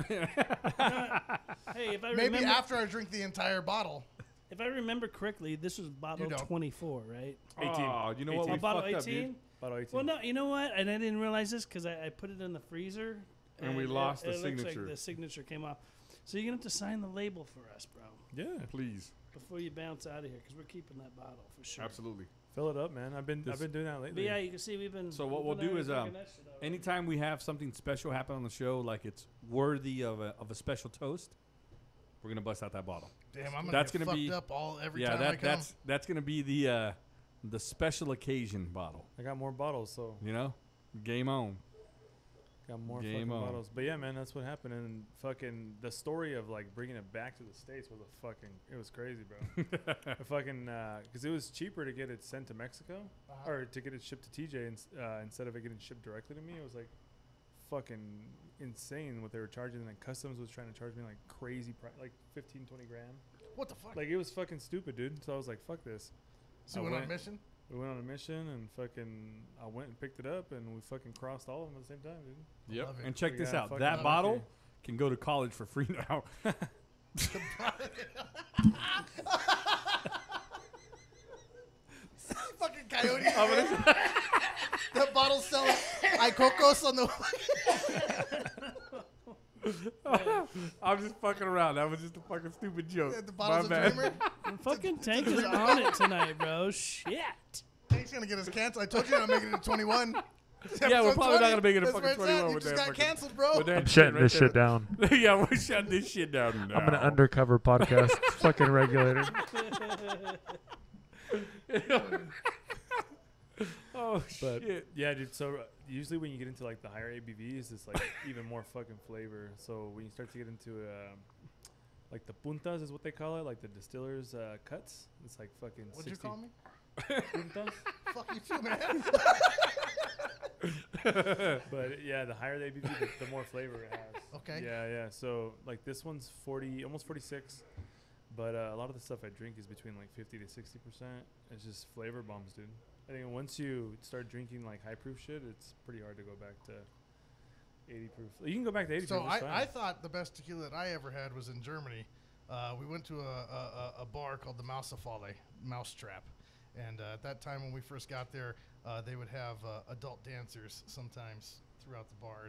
Hey, if I Maybe remember, after I drink the entire bottle. if I remember correctly, this was bottle don't. twenty-four, right? eighteen. Oh, you know what? Oh, We bottle fucked up, dude. eighteen. Bottle eighteen. Well, no, you know what? And I didn't realize this because I, I put it in the freezer, And we it- lost it, the it looks signature. Like the signature came off. So you're gonna have to sign the label for us, bro, Yeah, Please. before you bounce out of here, because we're keeping that bottle for sure. Absolutely. fill it up, man. I've been This- I've been doing that But lately. yeah, you can see we've been. So what we've we'll been do out is, here um, drinking that shit already. Anytime we have something special happen on the show, like it's worthy of a, of a special toast, we're gonna bust out that bottle. Damn, I'm gonna That's get gonna fucked be- up all every yeah, time I that come. that's that's gonna be the uh, the special occasion bottle. I got more bottles, so You know, game on. Got more Game fucking on. bottles. But yeah, man, that's what happened. And fucking the story of like bringing it back to the States was a fucking, it was crazy, bro. I fucking, uh, cause it was cheaper to get it sent to Mexico Uh-huh. or to get it shipped to T J ins- uh, instead of it getting shipped directly to me. It was like fucking insane what they were charging. And then customs was trying to charge me like crazy price, like fifteen, twenty grand. What the fuck? Like it was fucking stupid, dude. So I was like, fuck this. so I we went on went- a mission. We went on a mission and fucking, I went and picked it up and we fucking crossed all of them at the same time, dude. Yep. Love it. And check We this got out. fucking That lucky. bottle can go to college for free now. Fucking coyote. That bottle's selling Icocos on the. I'm just fucking around. That was just a fucking stupid joke. The bottle's My a bad. dreamer. Fucking Tank is on it tonight, bro. Shit. Tank's gonna get us canceled. I told you I'm making it to twenty-one. Yeah, we're probably not gonna make it a That's fucking where it's at. twenty-one You with just that got fucking- canceled, bro. with that I'm shutting right this shit there. down. Yeah, we're shutting this shit down now. I'm an undercover podcast fucking regulator. Oh But shit. yeah, dude. So uh, usually when you get into like the higher A B Vs, it's like even more fucking flavor. So when you start to get into um, like the puntas is what they call it, like the distillers uh, cuts. It's like fucking. What'd you sixty call me? puntas. Fuck you too, man. But yeah, the higher the A B V, the, the more flavor it has. Okay. Yeah, yeah. So like this one's forty, almost forty-six. But uh, a lot of the stuff I drink is between like fifty to sixty percent. It's just flavor bombs, dude. I think once you start drinking like high proof shit, it's pretty hard to go back to eighty proof. You can go back to eighty So proof. it's I, fine. I thought the best tequila that I ever had was in Germany. Uh, we went to a, a, a- a bar called the Mousefalle, Mousetrap. And uh, at that time when we first got there, uh, they would have uh, adult dancers sometimes throughout the bar.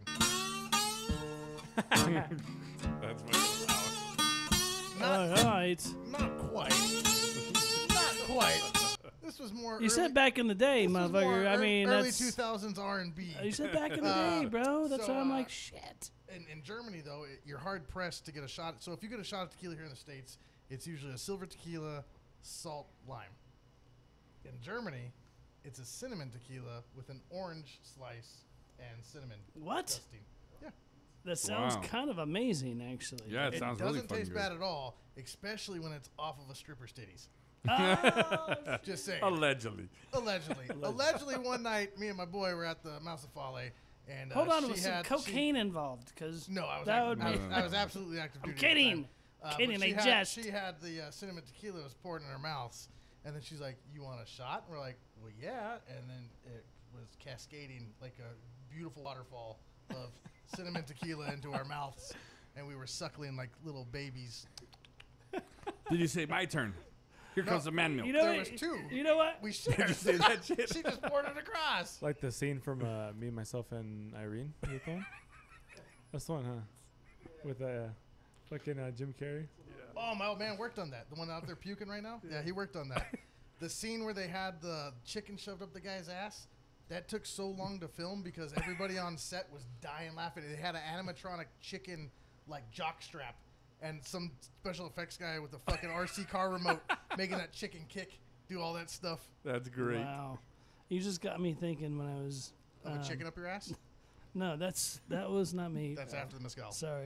And That's fucking loud. not, All right. not quite. Not quite. This was more. You early, said back in the day, this was more motherfucker. I ear- mean, early that's. two thousands R and B. You said back in the Uh, day, bro. That's so, why I'm uh, like, shit. In, in Germany, though, it, you're hard pressed to get a shot. So if you get a shot of tequila here in the States, it's usually a silver tequila, salt, lime. In Germany, it's a cinnamon tequila with an orange slice and cinnamon What? dusting. Yeah, That sounds Wow. kind of amazing, actually. Yeah, it it sounds doesn't really fucking taste good. bad at all, especially when it's off of a stripper's titties. Oh, Just saying. Allegedly. Allegedly. Allegedly, one night, me and my boy were at the Mousefalle, and uh, hold on, she with some had, cocaine involved, because She, no, I was. that act- would I, be. was I was absolutely active I'm duty. at the kidding. time. Uh, but Kidding, she I had, jest. She had the uh, cinnamon tequila was poured in her mouth, and then she's like, "You want a shot?" And we're like, "Well, yeah." And then it was cascading like a beautiful waterfall of cinnamon tequila into our mouths, and we were suckling like little babies. Did you say my turn? Here No. comes the man milk. You know, There what- was two. You know what? We Did shared. you say that shit? She just poured it across. like the scene from uh, Me, Myself, and Irene. Is that the one? That's the one, huh? With uh, fucking uh, Jim Carrey. Oh, my old man worked on that. The one out there puking right now? Yeah, he worked on that. The scene where they had the chicken shoved up the guy's ass, that took so long to film because everybody on set was dying laughing. They had an animatronic chicken, like, jock strap, and some special effects guy with a fucking R C car remote making that chicken kick, do all that stuff. That's great. Wow. You just got me thinking when I was. Of um, a chicken up your ass? No, that's that was not me. That's after the mezcal. Sorry.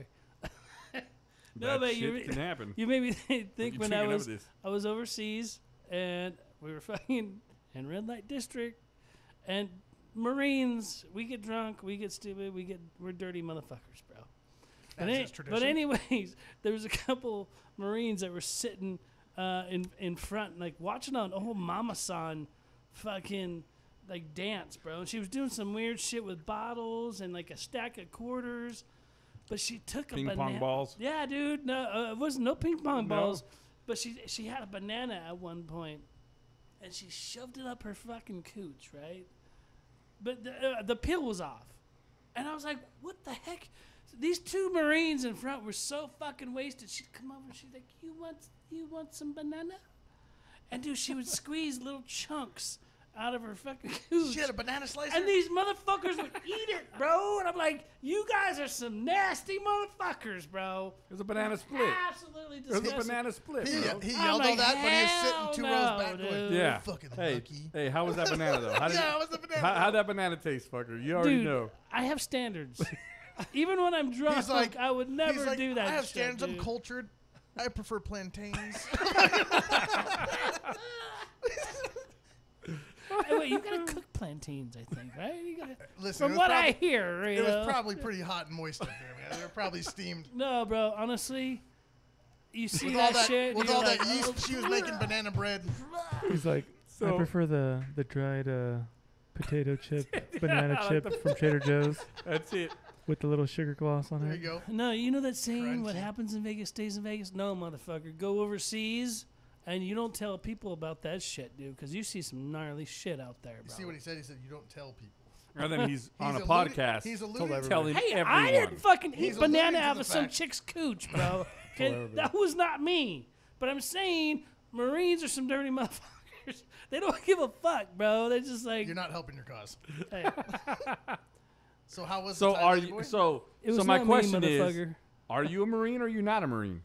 No, That but shit you can happen. you made me think You when I drinking was over this? I was overseas and we were fucking in red light district and Marines. We get drunk, we get stupid, we get we're dirty motherfuckers, bro. But, As any- is tradition. but anyways, there was a couple Marines that were sitting uh, in in front, like watching an old Mama San fucking like dance, bro. And she was doing some weird shit with bottles and like a stack of quarters. But she took a Ping pong banana. balls? Yeah, dude. No, uh, it wasn't no ping pong No. balls. But she she had a banana at one point, and she shoved it up her fucking cooch, right? But the, uh, the peel was off, and I was like, "What the heck?" These two Marines in front were so fucking wasted. She'd come over and she's like, "You want you want some banana?" And dude, she would squeeze little chunks out of her fucking cooch. She had a banana slicer. And these motherfuckers would eat it, bro. And I'm like, you guys are some nasty motherfuckers, bro. It was a banana split. Absolutely It was disgusting. a banana split, he, bro. he I'm yelled all like, that, but he was hell sitting two no, rows back dude. going, Yeah. fucking Hey, lucky. hey, how was that banana though? How did, Yeah, it was the banana. how, how'd that banana taste, fucker? You already Dude, know. I have standards. Even when I'm drunk, He's like, I would never He's like, do that I have shit, standards. I'm dude. cultured. I prefer plantains. Hey, wait, you gotta cook plantains, I think, right? You gotta, Listen, from it was what I probably- hear, you It was know? probably pretty hot and moist up there, man. They were probably steamed. No, bro. Honestly, you see With that, all that, shit, with you're all like, that yeast, oh, she was making banana bread. He's like, I So- prefer the the dried uh, potato chip, banana I like chip the- from Trader Joe's That's it. with the little sugar gloss on There it. you go. No, you know that saying, what Crunchy. happens in Vegas stays in Vegas? No, motherfucker. Go overseas, and you don't tell people about that shit, dude, because you see some gnarly shit out there, You bro. see what he said? He said, you don't tell people. And then he's, on a alluding- podcast He's told alluding to telling Hey, everyone. I didn't fucking He's eat banana alluding to out the of some fact. chick's cooch, bro. Okay, Hilarious. that was not me. But I'm saying Marines are some dirty motherfuckers. They don't give a fuck, bro. They're just like, You're not helping your cause. hey, So how was So the Thai are lady you? boy? So it was so my not question me, is: motherfucker. Are you a Marine or are you not a Marine?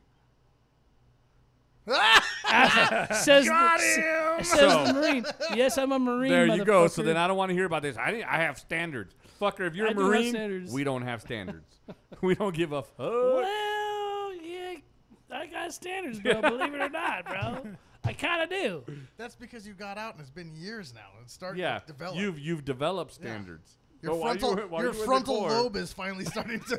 says Got the, him! Says So- the Marine. Yes, I'm a Marine. There you go. So motherfucker. then I don't want to hear about this. I didn't, I have standards, fucker. If you're I a do have Marine, standards. we don't have standards. We don't give a fuck. Well, yeah, I got standards, bro. Believe it or not, bro. I kind of do. That's because you got out and it's been years now. It's starting Yeah, to develop. you've you've developed standards. your But while you frontal, were- while your you were in the frontal Corps- lobe is finally starting to.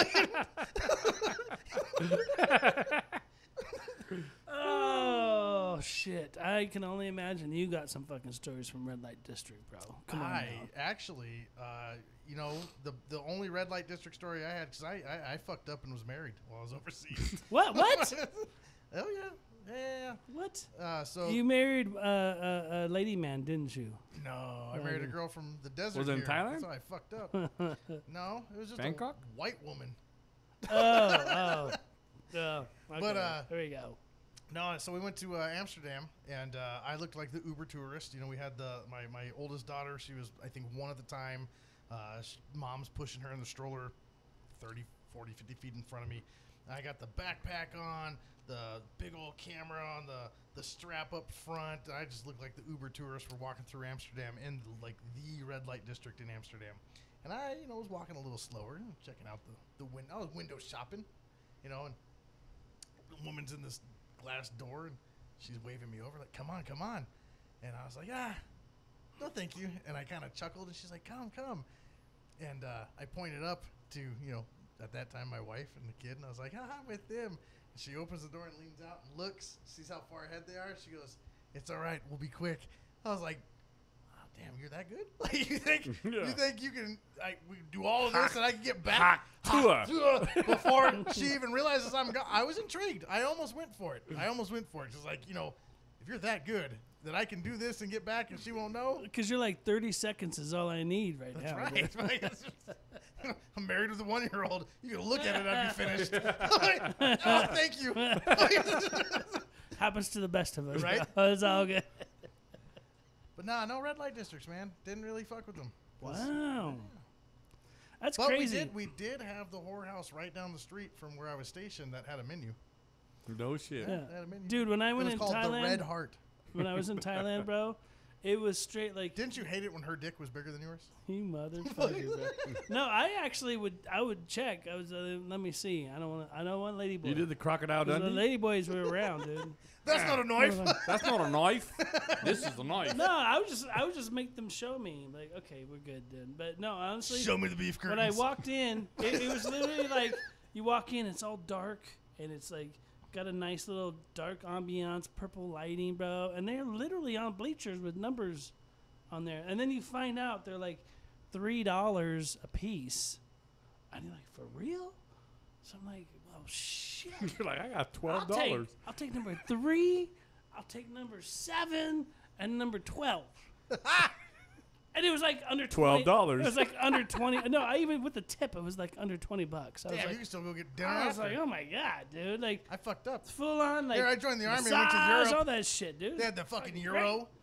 Oh shit! I can only imagine you got some fucking stories from Red Light District, bro. Come on. I now. actually, uh, you know, the the only red light district story I had because I, I I fucked up and was married while I was overseas. What? What? Oh yeah, yeah. what? yeah. Uh, so You married uh, a, a lady man, didn't you? no, I married a girl from the desert. Was it in here. Thailand? That's why I fucked up. No, it was just Bangkok? a white woman. Oh, oh, oh. Okay. But, uh, there you go. No, so we went to uh, Amsterdam, and uh, I looked like the Uber tourist. You know, we had the my, my oldest daughter. She was, I think, one at the time. Uh, sh mom's pushing her in the stroller thirty, forty, fifty feet in front of me. I got the backpack on, the big old camera on the, the strap up front. I just looked like the Uber tourist. We're walking through Amsterdam in, like, the red light district in Amsterdam. And I, you know, was walking a little slower, you know, checking out the, the window. I was window shopping, you know, and the woman's in this glass door and she's waving me over like, come on, come on. And I was like, ah, no thank you. And I kind of chuckled and she's like, come, come. And uh, I pointed up to, you know, at that time my wife and the kid, and I was like, ah, I'm with them. And she opens the door and leans out and looks, sees how far ahead they are. She goes, it's all right, we'll be quick. I was like, oh, damn, you're that good? Like, you think Yeah. you think you can like we do all of this and I can get back Hot tour before she even realizes I'm gone? I was intrigued. I almost went for it. I almost went for it. Cause like, you know, if you're that good that I can do this and get back and she won't know. Because you're like thirty seconds is all I need right That's now. right. dude. Like, I'm married with a one-year-old. You can look at it, I'd be finished. Like, oh, thank you. Happens to the best of us. Right? Bro. It's all good. But nah, no red light districts, man. Didn't really fuck with them. Wow. That's But crazy. we did we did have the whorehouse right down the street from where I was stationed that had a menu. No shit. Yeah. It had a menu. Dude, when I It went was in called Thailand, the Red Heart. when I was in Thailand, bro, it was straight like, Didn't you hate it when her dick was bigger than yours? you motherfucker, bro. No, I actually would. I would check. I was. Uh, let me see. I don't want. I don't want lady boy. You did the crocodile The Dundee? lady boys were around, dude. That's not a knife. That's not a knife. This is a knife. No, I would just. I would just make them show me. Like, okay, we're good then. But no, honestly, Show me the beef curtains. when I walked in, it, it was literally like you walk in, it's all dark, and it's like got a nice little dark ambiance, purple lighting, bro. And they're literally on bleachers with numbers on there. And then you find out they're like three dollars a piece. And you're like, for real? So I'm like, well, shit. You're like, I got twelve I'll take, dollars. I'll take number three. I'll take number seven and number twelve. And it was like under twelve dollars. It was like under twenty. No, I even with the tip, it was like under twenty bucks. I was Damn, you like, can still go get dinner I was after. like, oh my god, dude! Like I fucked up. full on like. There, I joined the army. massage, I went to Europe. all that shit, dude. They had the fucking Fucking euro.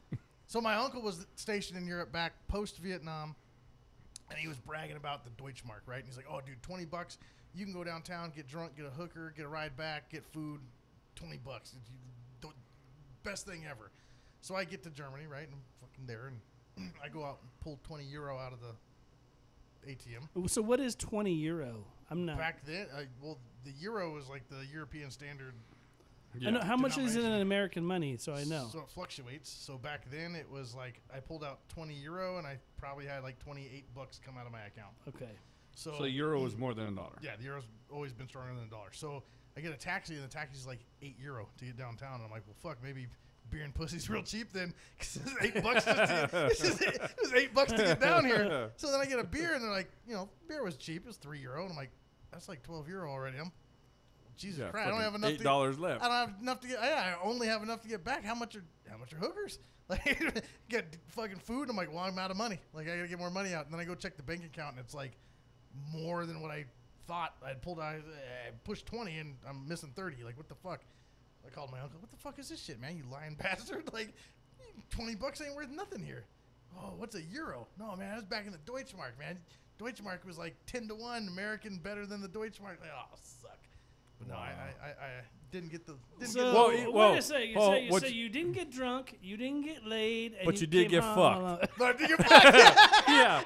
So my uncle was stationed in Europe back post-Vietnam, and he was bragging about the Deutschmark, right? And he's like, oh, dude, twenty bucks. You can go downtown, get drunk, get a hooker, get a ride back, get food, twenty bucks. It's the best thing ever. So I get to Germany, right? And I'm fucking there, and I go out and pull twenty euro out of the A T M. So what is twenty euro? I'm not. Back then, I, well, the euro was like the European standard. I know, how much is it in denomination. American money? So I know. So it fluctuates. So back then it was like I pulled out twenty euro and I probably had like twenty-eight bucks come out of my account. Okay. So, So the euro is more than a dollar. yeah, the euro's always been stronger than a dollar. So I get a taxi and the taxi's like eight euro to get downtown. And I'm like, well, fuck, maybe beer and pussy's real cheap then, because it's eight bucks. Just to, it's just, it was eight bucks to get down here. So then I get a beer and they're like, you know, beer was cheap. It was three euro. And I'm like, that's like twelve euro already. I'm Jesus Yeah, Christ, I don't have enough. Eight to dollars left. I don't have enough to get. Yeah, I only have enough to get back. How much are how much are hookers? Like get fucking food. I'm like, well, I'm out of money. Like I gotta get more money out. And then I go check the bank account, and it's like more than what I thought. I had pulled. I uh, pushed twenty, and I'm missing thirty. Like what the fuck? I called my uncle. What the fuck is this shit, man? You lying bastard! Like twenty bucks ain't worth nothing here. Oh, what's a euro? No, man, I was back in the Deutschmark, man. Deutschmark was like ten to one. American better than the Deutschmark. Like, oh, suck. But no, I, I, I, I didn't get the. Didn't So get Well, the, it- wait well, a second. well, so you, what so you- you didn't get drunk, you didn't get laid, and But you did came get home fucked. but I did get fucked. Yeah.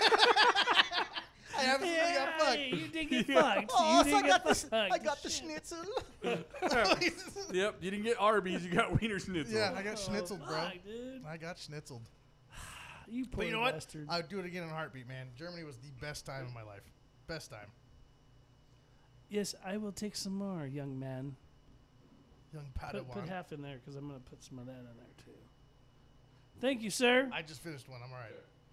I absolutely got Yeah, fucked. you did get Yeah. fucked. Oh, you so did I get got the fucked. I got the Shit. schnitzel. Yep. You didn't get Arby's. You got Wiener Schnitzel. Yeah, I got Oh, schnitzeled, bro. fuck, dude. I got schnitzeled. You poor But you know what? bastard. I would do it again in a heartbeat, man. Germany was the best time of my life. Best time. Yes, I will take some more, young man. Young Put, Padawan. put half in there because I'm going to put some of that in there too. Thank you, sir. I just finished one. I'm all right.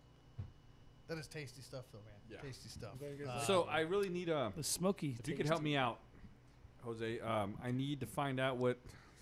That is tasty stuff, though, man. Yeah. Tasty stuff. Okay, good. Uh, So I really need a. The smoky. If you could taste. help me out, Jose, um, I need to find out what.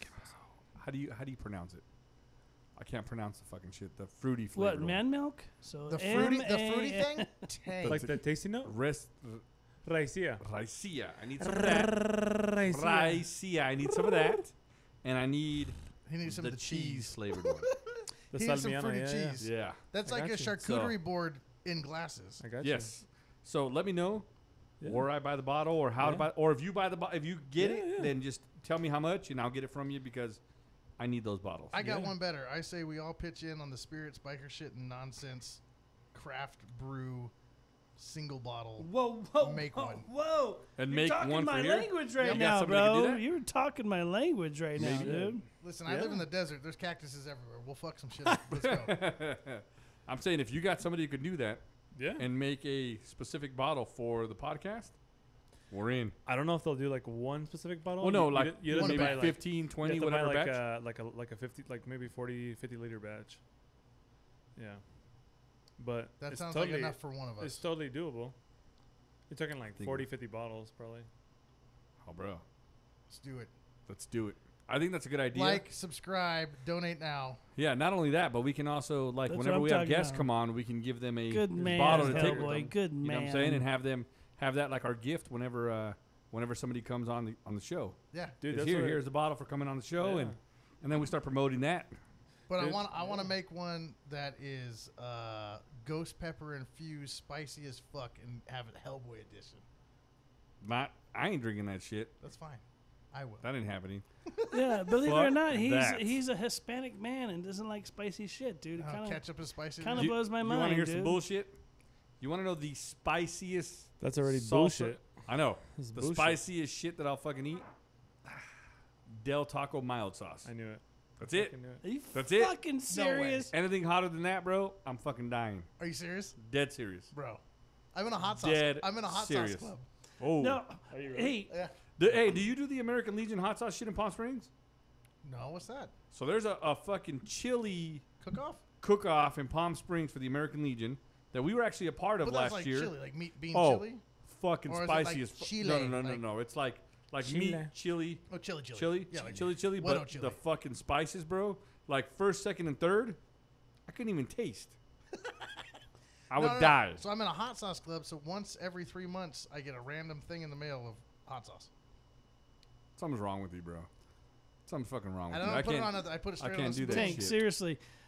How do you how do you pronounce it? I can't pronounce the fucking shit. The fruity flavor. What, man milk? So the fruity, the M A- fruity thing. Tank. Like the tasty note? Rest. Raicilla. Raicilla. I need some of that. Raicilla. Raicilla. I need some of that, and I need He needs some the of the cheese cheese. flavored one. The He needs some Salmiana, fruity yeah, yeah. cheese. Yeah. That's I like a got you. charcuterie So- board in glasses. I got Yes. So let me know you. where I buy the bottle, or how to Yeah. buy, or if you buy the bo- if you get Yeah, it, yeah. then just tell me how much, and I'll get it from you because I need those bottles. I got Yeah. one better. I say we all pitch in on the spirits, biker shit, and nonsense craft brew single bottle. Whoa, whoa, Make whoa, one. whoa. And You're make talking one for my here? language right You got now, somebody that can do bro. that? You're talking my language right now, Maybe. dude. Listen, I live Yeah. in the desert. There's cactuses everywhere. We'll fuck some shit up. Let's go. I'm saying if you got somebody who could do that Yeah. and make a specific bottle for the podcast, we're in. I don't know if they'll do like one specific bottle. Well, no, You- like you, you One have to maybe buy bag. like, fifteen, you twenty, have to whatever buy like batch. a, like a like a fifty, like maybe forty, fifty liter batch. Yeah, but That it's sounds totally, like enough for one of us. It's totally doable. You're talking like Think forty, of- fifty bottles probably. Oh, bro. Let's do it. Let's do it. I think that's a good idea. Like, subscribe, donate now. yeah, not only that, but we can also, like, That's what whenever I'm we have talking guests about. come on, we can give them a Good man, bottle to take with Hellboy. them. Good You man. know what I'm saying? And have them have that like our gift whenever uh, whenever somebody comes on the on the show. Yeah. Dude, It's that's here, what- here's the bottle for coming on the show, Yeah. and and then we start promoting that. But I Dude, want I want to yeah. make one that is uh, ghost pepper infused, spicy as fuck, and have it Hellboy edition. Not, I ain't drinking that shit. That's fine. I will. That ain't happening. Yeah, believe it or Fuck not, he's that. he's a Hispanic man and doesn't like spicy shit, dude. It Uh, kind of ketchup is spicy. kinda You- blows my you mind, wanna hear dude. some bullshit? You want to know the spiciest? That's already salsa- bullshit. I know. That's The bullshit. spiciest shit that I'll fucking eat. Del Taco mild sauce. I knew it. That's it. Fucking knew it. Are you That's it. fucking serious? Anything hotter than that, bro, I'm fucking dying. Are you serious, Dead serious. bro? I'm in a hot sauce. Dead I'm in a hot serious. sauce club. Oh. No. Are you really? Hey, Yeah. Do- hey, do you do the American Legion hot sauce shit in Palm Springs? No, what's that? So there's a, a fucking chili Cook off? cook-off in Palm Springs for the American Legion that we were actually a part of But last that's like year. chili, like meat bean Oh, chili. Fucking Or is it spicy like as fuck. chile, No, no, no, no, like- no. It's like like Chile. meat, chili, Oh, chili, chili, chili, Yeah, like chili, chili, Bueno but chili. the fucking spices, bro. Like first, second, and third, I couldn't even taste. I No, would no, no. die. So I'm in a hot sauce club. So once every three months, I get a random thing in the mail of hot sauce. Something's wrong with you, bro. Something's fucking wrong I with don't you. I put it can't. on. A, I put it straight can't on do the that spoon. Tank, shit. seriously.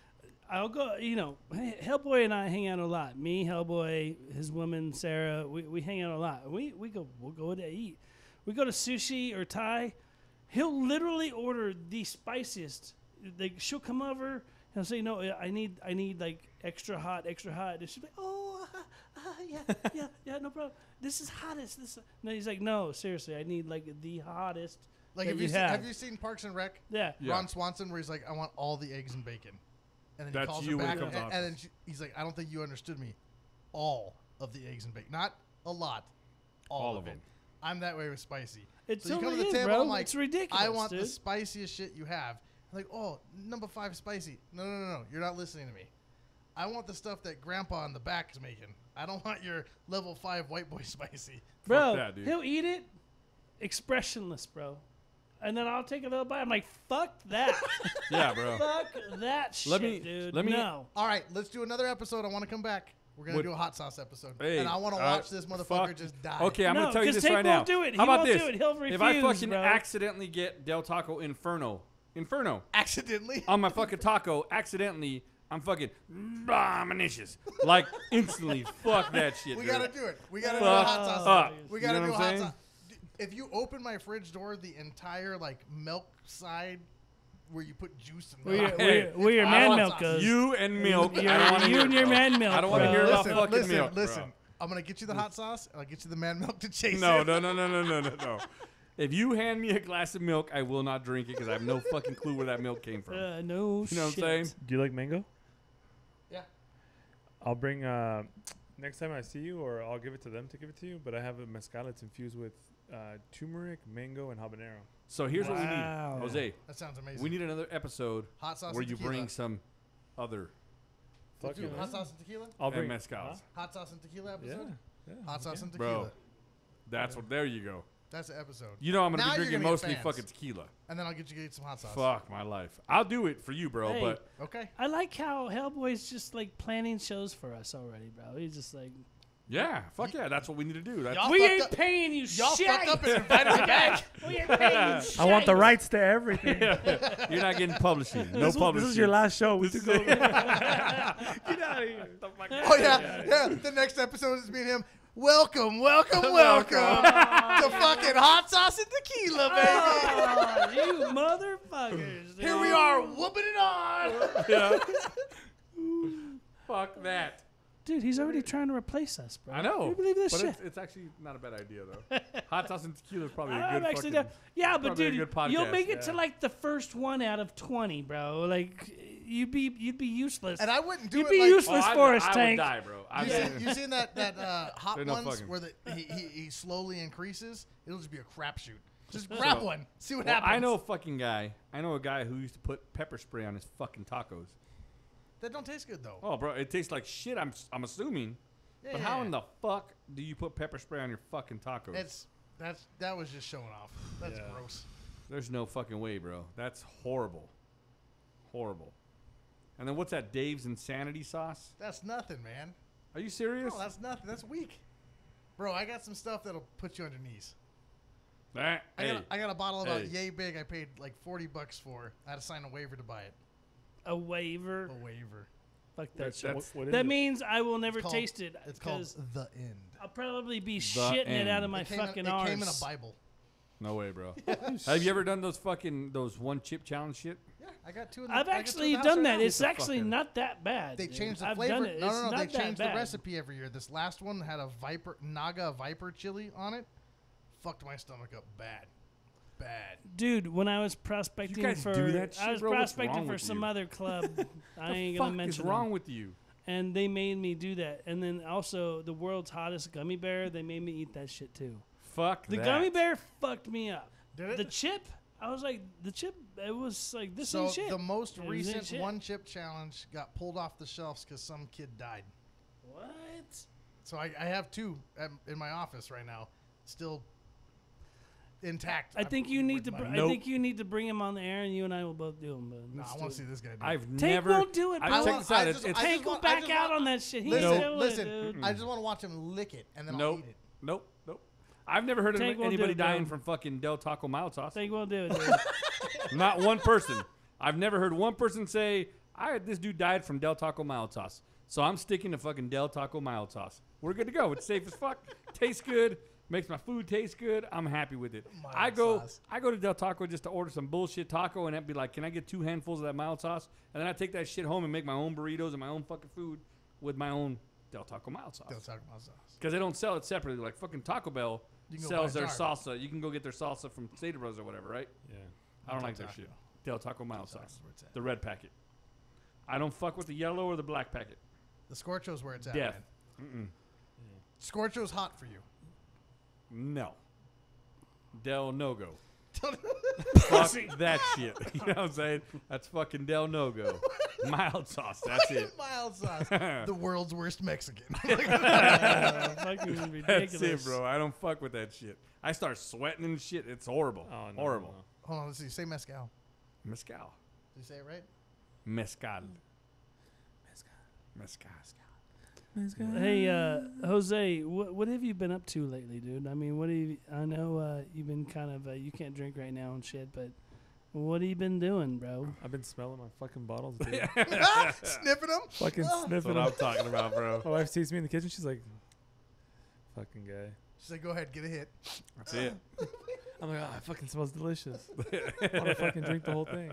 I'll go. You know, Hellboy and I hang out a lot. Me, Hellboy, his woman Sarah. We, we hang out a lot. We we go. We'll go to eat. We go to sushi or Thai. He'll literally order the spiciest. Like she'll come over. He'll say, "No, I need I need like extra hot, extra hot." And she'll be like, "Oh, uh, uh, yeah, yeah, yeah, no problem. This is hottest. This." No, he's like, "No, seriously, I need like the hottest." Like, that have you, you seen, have. have you seen Parks and Rec? Yeah. Yeah. Ron Swanson, where he's like, I want all the eggs and bacon. And then That's he calls you her when it back, and, comes off. and then she, he's like, I don't think you understood me. All of the eggs and bacon. Not a lot. All, All of, of it. them. I'm that way with spicy. It So you come totally to the is, table, bro. I'm like, It's ridiculous, I want dude. the spiciest shit you have. I'm like, oh, number five spicy. No, no, no, no. You're not listening to me. I want the stuff that Grandpa in the back is making. I don't want your level five white boy spicy. Bro, that, dude. he'll eat it expressionless, bro. And then I'll take a little bite. I'm like, fuck that. Yeah, bro. Fuck that shit, Let me- dude. let me- No. All right, let's do another episode. I want to come back. We're going What- to do a hot sauce episode. Hey, and I want to uh, watch this motherfucker fuck. just die. Okay, I'm No, gonna tell you 'cause this Tank right won't now. do it. He How about won't this? do it. He'll if I refuse, fucking bro. accidentally get Del Taco Inferno, Inferno Accidentally. on my fucking taco, accidentally, I'm fucking bominicious. Like instantly, fuck that shit. We dude. got to do it. We got to do Fuck a hot sauce. up. We You got to know do a what I'm hot saying? sauce. D- If you open my fridge door, the entire like milk side where you put juice and Where milk. your, Hey, where, your- where your I man want milk goes. You and milk. You- I don't wanna you hear and it, your bro. man milk, I don't want to bro. hear about Listen, fucking listen, milk. listen. bro. I'm gonna get you the hot sauce, and I'll get you the man milk to chase No, it. no, no, no, no, no, no, no. If you hand me a glass of milk, I will not drink it because I have no fucking clue where that milk came from. Uh, no You know what I'm shit. saying? Do you like mango? Yeah. I'll bring uh, next time I see you, or I'll give it to them to give it to you. But I have a mezcal that's infused with uh, turmeric, mango, and habanero. So here's what we Wow. need, Jose. That sounds amazing. We need another episode hot sauce where and you tequila. bring some other Let's do Fucking hot sauce and tequila. I'll and bring mezcals. Hot sauce and tequila Yeah, episode. yeah. Hot sauce okay. and tequila. Bro, that's what. There you go. That's the episode. You know I'm gonna Now be you're drinking gonna get mostly fans. fucking tequila. And then I'll get you get some hot sauce. Fuck my life. I'll do it for you, bro. Hey. But Okay. I like how Hellboy's just like planning shows for us already, bro. He's just like, yeah, fuck yeah, that's what we need to do. That's Y'all we fucked ain't up- paying you Y'all shit. fucked up and invited me back. We ain't paying you shit. I want the rights to everything. you're not getting publishing. No this, is, publishing. this is your last show. We This took is- over. Get out of here. Oh yeah, yeah. The next episode is me and him. Welcome, welcome, welcome to fucking hot sauce and tequila, baby. Oh, you motherfuckers. Dude. Here we are, whooping it on. Yeah. Fuck that. Dude, he's already trying to replace us, bro. I know. Can you believe this but shit? It's, it's actually not a bad idea though. Hot sauce and tequila is probably a I'm good actually fucking. down. Yeah, but probably a dude, good you'll podcast, make it to yeah. like the first one out of twenty, bro. Like you'd be you'd be useless. And I wouldn't do You'd it be like. useless Oh, I, for us, I Tank. would die, bro. I You, mean, see, you seen that that uh, hot There's no ones fucking- where the, he, he he slowly increases? It'll just be a crapshoot. Just So- grab one, see what well, happens. I know a fucking guy. I know a guy who used to put pepper spray on his fucking tacos. that don't taste good though. Oh, bro, it tastes like shit. I'm I'm assuming. Yeah, But yeah, how yeah. in the fuck do you put pepper spray on your fucking tacos? It's that's that was just showing off. That's Yeah. gross. There's no fucking way, bro. That's horrible. Horrible. And then what's that Dave's Insanity sauce? That's nothing, man. Are you serious? No, that's nothing. That's weak, bro. I got some stuff that'll put you on your knees. Ah, I, hey, got, a, I got a bottle about Hey. yay big. I paid like forty bucks for. I had to sign a waiver to buy it. a waiver. A waiver. Fuck that That- shit. that's- What is That it? means I will never It's called- taste it It's called because the end. I'll probably be shitting it out of end. my it came fucking in, it arse. came in a Bible. no way, bro. Have you ever done those fucking those one chip challenge shit? Yeah, I got two. In the, I've I got two in actually the house done right that. now. It's Get the actually fuck in. not that bad. They dude. changed the I've flavor. Done it. No, It's no, no. not They that changed the bad. recipe every year. This last one had a viper Naga viper chili on it. Fucked my stomach up bad, bad. Dude, when I was prospecting guys for, do that I shit, was bro? What's prospecting wrong for with some you? other club. I ain't Fuck gonna is mention wrong them. with you? And they made me do that. And then also the world's hottest gummy bear. They made me eat that shit too. Fuck The that. gummy bear fucked me up. Did it? The chip, I was like, the chip. It was like this so ain't shit. the most It was recent ain't shit. one chip challenge got pulled off the shelves because some kid died. What? So I, I have two at, in my office right now, still intact. I think you need to. Br- Br- Nope. I think you need to bring him on the air, and you and I will both do them. But no, let's I do want it. to see this guy. Do it. I've Tank never. won't do it, I bro. check want- this out. I It's, just- it's I Tank will want- I back just out want- on that shit. He's Listen, doing listen. it, dude. I just want to watch him lick it and then I'll nope, eat it. nope, nope. I've never heard of Tank won't do anybody it, bro. dying from fucking Del Taco mild sauce. Tank won't do it, dude. Not one person. I've never heard one person say, I this dude died from Del Taco mild sauce, so I'm sticking to fucking Del Taco mild sauce. We're good to go. It's safe as fuck. Tastes good. Makes my food taste good. I'm happy with it. Mild I go sauce. I go to Del Taco just to order some bullshit taco and I'd be like, can I get two handfuls of that mild sauce? And then I take that shit home and make my own burritos and my own fucking food with my own Del Taco mild sauce. Del Taco mild sauce. Because they don't sell it separately. Like fucking Taco Bell You can go sells buy a their jar. salsa. You can go get their salsa from Stater Bros or whatever, right? Yeah. I don't Del like their Taco. shit. Del Taco mild Del Taco's sauce. where it's at. The red packet. I don't fuck with the yellow or the black packet. The Scorcho's where it's at, Death. man. Mm-mm. Scorcho's hot for you. No. Del no go. Fuck that shit. You know what I'm saying? That's fucking Del no go. Mild sauce. That's it. Mild sauce. The world's worst Mexican. Uh, fucking ridiculous. That's it, bro. I don't fuck with that shit. I start sweating and shit. It's horrible. Oh, no, horrible. no. Hold on, let's see. Say mezcal. Mezcal. Did you say it right? Mezcal. Mezcal. Hey, uh, Jose, what what have you been up to lately, dude? I mean, what have you, I know uh, you've been kind of uh, you can't drink right now and shit, but what have you been doing, bro? I've been smelling my fucking bottles, dude. Sniffing them? Fucking Ah. That's sniffing what them. I'm talking about, bro. My wife sees me in the kitchen. She's like, fucking guy. She's like, go ahead, get a hit. That's it. I'm like, oh, it fucking smells delicious. I want to fucking drink the whole thing.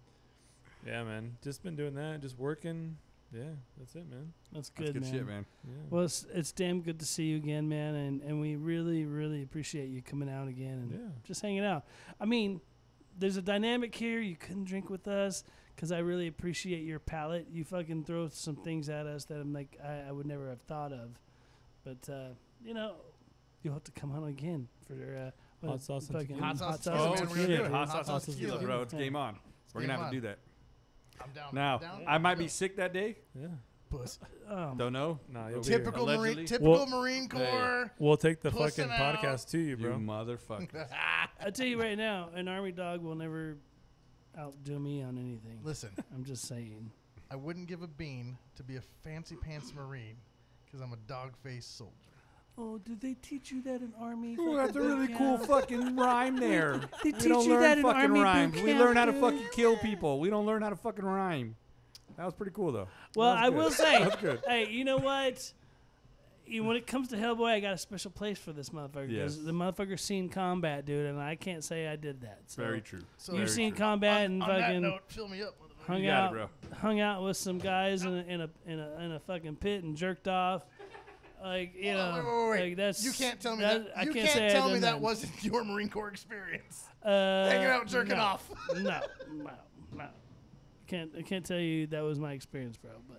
Yeah, man. Just been doing that. Just working. Yeah, that's it, man. That's That's good, good man. shit, man. Yeah. Well, it's, it's damn good to see you again, man, and, and we really, really appreciate you coming out again and Yeah. just hanging out. I mean, there's a dynamic here. You couldn't drink with us because I really appreciate your palate. You fucking throw some things at us that I'm like I, I would never have thought of, but uh, you know, you'll have to come on again for uh, what, Hot sauce and fucking tequila. Hot sauce hot and Oh, tequila, man, we're shit. gonna do it. Hot Hot sauce sauce and tequila. tequila, bro. It's Yeah. game on. We're going to game have to on. do that. I'm down. Now, down. I might Go. be sick that day. Yeah. Puss. Um, Don't know. Nah, you'll be here. Typical Allegedly. Marine, typical Well- Marine Corps. We'll take the Pussing fucking out. podcast to you, You bro. motherfucker. I tell you right now, an army dog will never outdo me on anything. Listen, I'm just saying. I wouldn't give a bean to be a fancy pants Marine because I'm a dog-faced soldier. Oh, did they teach you that in army? Ooh, that's a fucking really boot cool camp? fucking rhyme there. They We teach don't you learn that in fucking army boot rhymes. We camp, learn how to dude? fucking kill people. We don't learn how to fucking rhyme. That was pretty cool, though. Well, That was I good. will say, That's good. hey, you know what? You- When it comes to Hellboy, I got a special place for this motherfucker. 'Cause Yes. the motherfucker's seen combat, dude, and I can't say I did that. So Very true. So You've Very seen true. combat on, and on that fucking note, fill me up. motherfucker. hung You got out, it, bro. hung out with some guys in a in a in a, in a fucking pit and jerked off. Like you Oh, know, wait, wait, wait. like that's You can't tell me that. that. I you can't, can't, say I tell done me that wasn't your Marine Corps experience. Uh, Hanging out, jerking no, off. no, no, no. Can't I can't tell you that was my experience, bro. But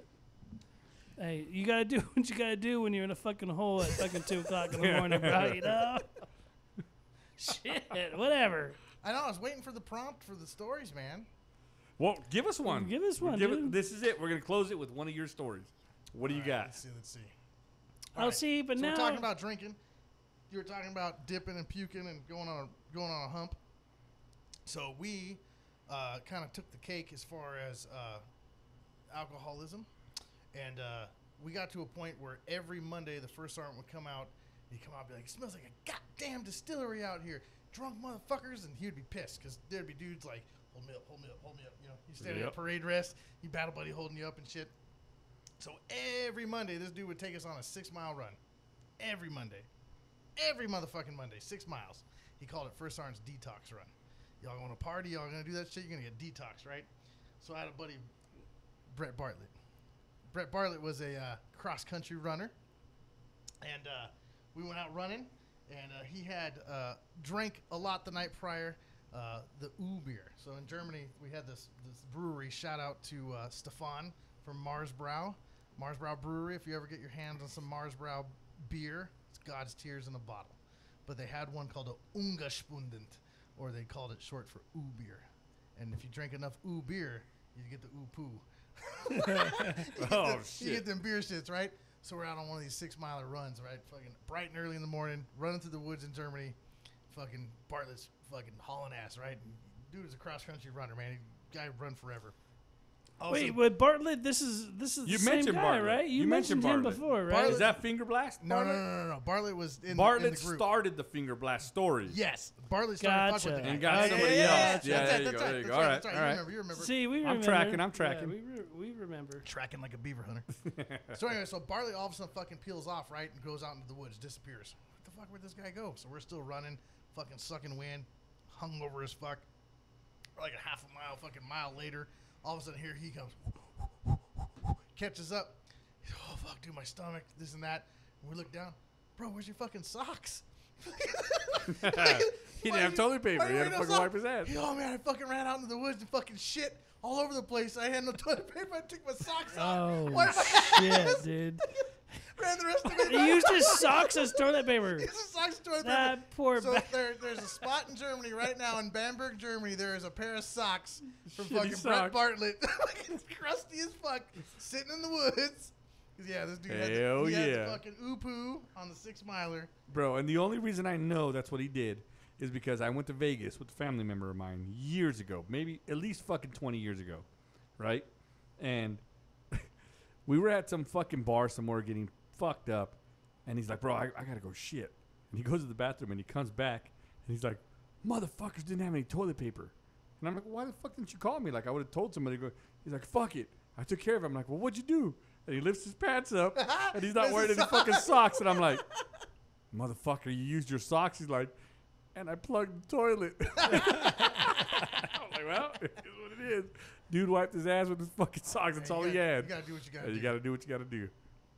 hey, you gotta do what you gotta do when you're in a fucking hole at fucking two o'clock in the morning, bro. You know. Shit, whatever. I know. I was waiting for the prompt for the stories, man. Well, give us one. Give us one, Give it- dude. this is it. We're going to close it with one of your stories. What do you All right, got? Let's see. Let's see. I'll All right, see, but so now we're talking about drinking. You were talking about dipping and puking and going on a, going on a hump. So we uh, kind of took the cake as far as uh, alcoholism, and uh, we got to a point where every Monday the first sergeant would come out. He'd come out and be like, "It smells like a goddamn distillery out here, drunk motherfuckers," and he would be pissed because there'd be dudes like, "Hold me up, hold me up, hold me up." You know, you standing Yep. at parade rest, you battle buddy holding you up and shit. So every Monday, this dude would take us on a six mile run. Every Monday. Every motherfucking Monday, six miles. He called it First Sergeant's Detox Run. Y'all going to party? Y'all going to do that shit? You're going to get detox, right? So I had a buddy, Brett Bartlett. Brett Bartlett was a uh, cross-country runner. And uh, we went out running, and uh, he had uh, drank a lot the night prior, uh, the U beer. So in Germany, we had this, this brewery. Shout out to uh, Stefan from Marsbrau. Marsbrau Brewery. If you ever get your hands on some Marsbrau beer, it's God's tears in a bottle. But they had one called a Ungespundent, or they called it short for U beer. And if you drink enough U beer, you get the U poo. You get Oh, them- shit. You get them beer shits, right? So we're out on one of these six miler runs, right? Fucking bright and early in the morning, running through the woods in Germany. Fucking Bartlett's fucking hauling ass, right? And dude is a cross country runner, man. He, guy run forever. Oh, Wait, so with Bartlett, this is this is You the same mentioned guy, Bartlett. right? You, You mentioned, mentioned him Bartlett. before, right? Bartlett- Is that Finger Blast? no, no, Bartlett? no, no, no. Bartlett was in, Bartlett in the group. started the Finger Blast story. Yes, Bartlett started Gotcha. fucking with the guy. And got Oh, yeah, somebody yeah, yeah, else. yeah, Yeah, that's there right, you that's go, right, there you that's go. right, All that's right, right. all You right. remember, you remember. See, we I'm remember. tracking, I'm Yeah, tracking. we, re- we remember. Tracking like a beaver hunter. So anyway, so Bartlett all of a sudden fucking peels off, right, and goes out into the woods, disappears. What the fuck, where'd this guy go? So we're still running, fucking sucking wind, hung over as fuck. Like a half a mile, fucking mile later, all of a sudden here he comes, catches up. He's, oh fuck, dude, my stomach, this and that. And we look down, bro, where's your fucking socks? He didn't have toilet paper. Why He you had to ain't no fucking sock? wipe his ass. Oh man, I fucking ran out into the woods and fucking shit all over the place. I had no toilet paper. I took my socks off. Oh, Wiped my shit, ass, dude. ran the rest of it. He used his socks as toilet paper. His socks toilet paper. That poor So ba- there, there's a spot in Germany right now, in Bamberg, Germany. There is a pair of socks from Shitty fucking Brett socks. Bartlett, fucking crusty as fuck, sitting in the woods. 'Cause, yeah, this dude had, Hell the, he had yeah. the fucking oo-poo on the six miler. Bro, and the only reason I know that's what he did is because I went to Vegas with a family member of mine years ago, maybe at least fucking twenty years ago, right? And we were at some fucking bar somewhere getting fucked up, and he's like, bro, I, I gotta go shit. And he goes to the bathroom, and he comes back, and he's like, motherfuckers didn't have any toilet paper. And I'm like, why the fuck didn't you call me? Like, I would have told somebody. Go. He's like, fuck it. I took care of him. I'm like, well, what'd you do? And he lifts his pants up, and he's not There's wearing his any fucking socks. And I'm like, motherfucker, you used your socks? He's like, and I plugged the toilet. I'm like, well, it is what it is. Dude wiped his ass with his fucking socks. That's Hey, all you he gotta, had. You gotta do what you gotta And do. you got to do what you got to do.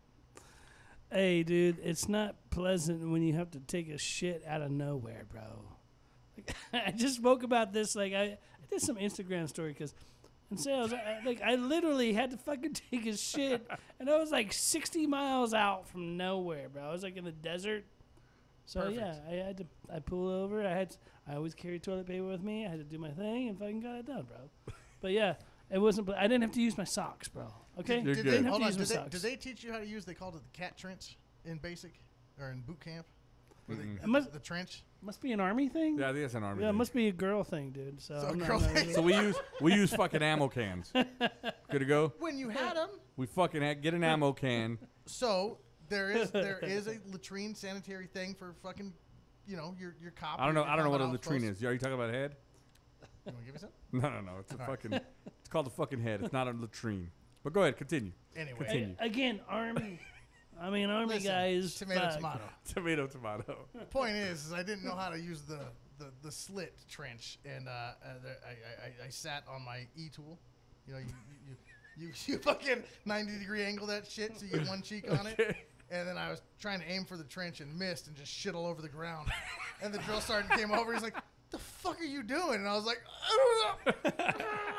Hey, dude, it's not pleasant when you have to take a shit out of nowhere, bro. Like, I just spoke about this. Like, I, I did some Instagram story because in sales, I, like, I literally had to fucking take a shit, and I was like sixty miles out from nowhere, bro. I was like in the desert. So Perfect. yeah, I had to. I pulled over. I had. I always carry toilet paper with me. I had to do my thing and fucking got it done, bro. But yeah, it wasn't. I didn't have to use my socks, bro. Okay, You're Did good. they, Didn't have hold to on, use my did they, socks. did they teach you how to use? They called it the cat trench in basic or in boot camp. Where they- Mm-mm. It must- the trench. Must be an army thing. Yeah, I think that's an army. Yeah, it thing. must be a girl thing, dude. So, So I'm not- girl I'm not- thing. So we use we use fucking ammo cans. Good to go. When you had them, We fucking ha- get an ammo can. so there is there is a latrine sanitary thing for fucking, you know, your your cop. I don't know. your I don't know what a combat latrine outpost. is. Are you talking about a head? You want to give me some? No, no, no. It's a All right. fucking. It's called a fucking head. It's not a latrine. But go ahead, continue. Anyway, Continue. A- again, army. I mean, army listen, guys. tomato fuck. tomato. Tomato, tomato. The point is, is I didn't know how to use the, the, the slit trench, and uh, uh, there, I, I, I sat on my E tool. You know, you you, you, you, you fucking ninety degree angle that shit so you get one cheek on it. And then I was trying to aim for the trench and missed and just shit all over the ground. And the drill sergeant came over. He's like, "The fuck are you doing?" And I was like, "I don't know."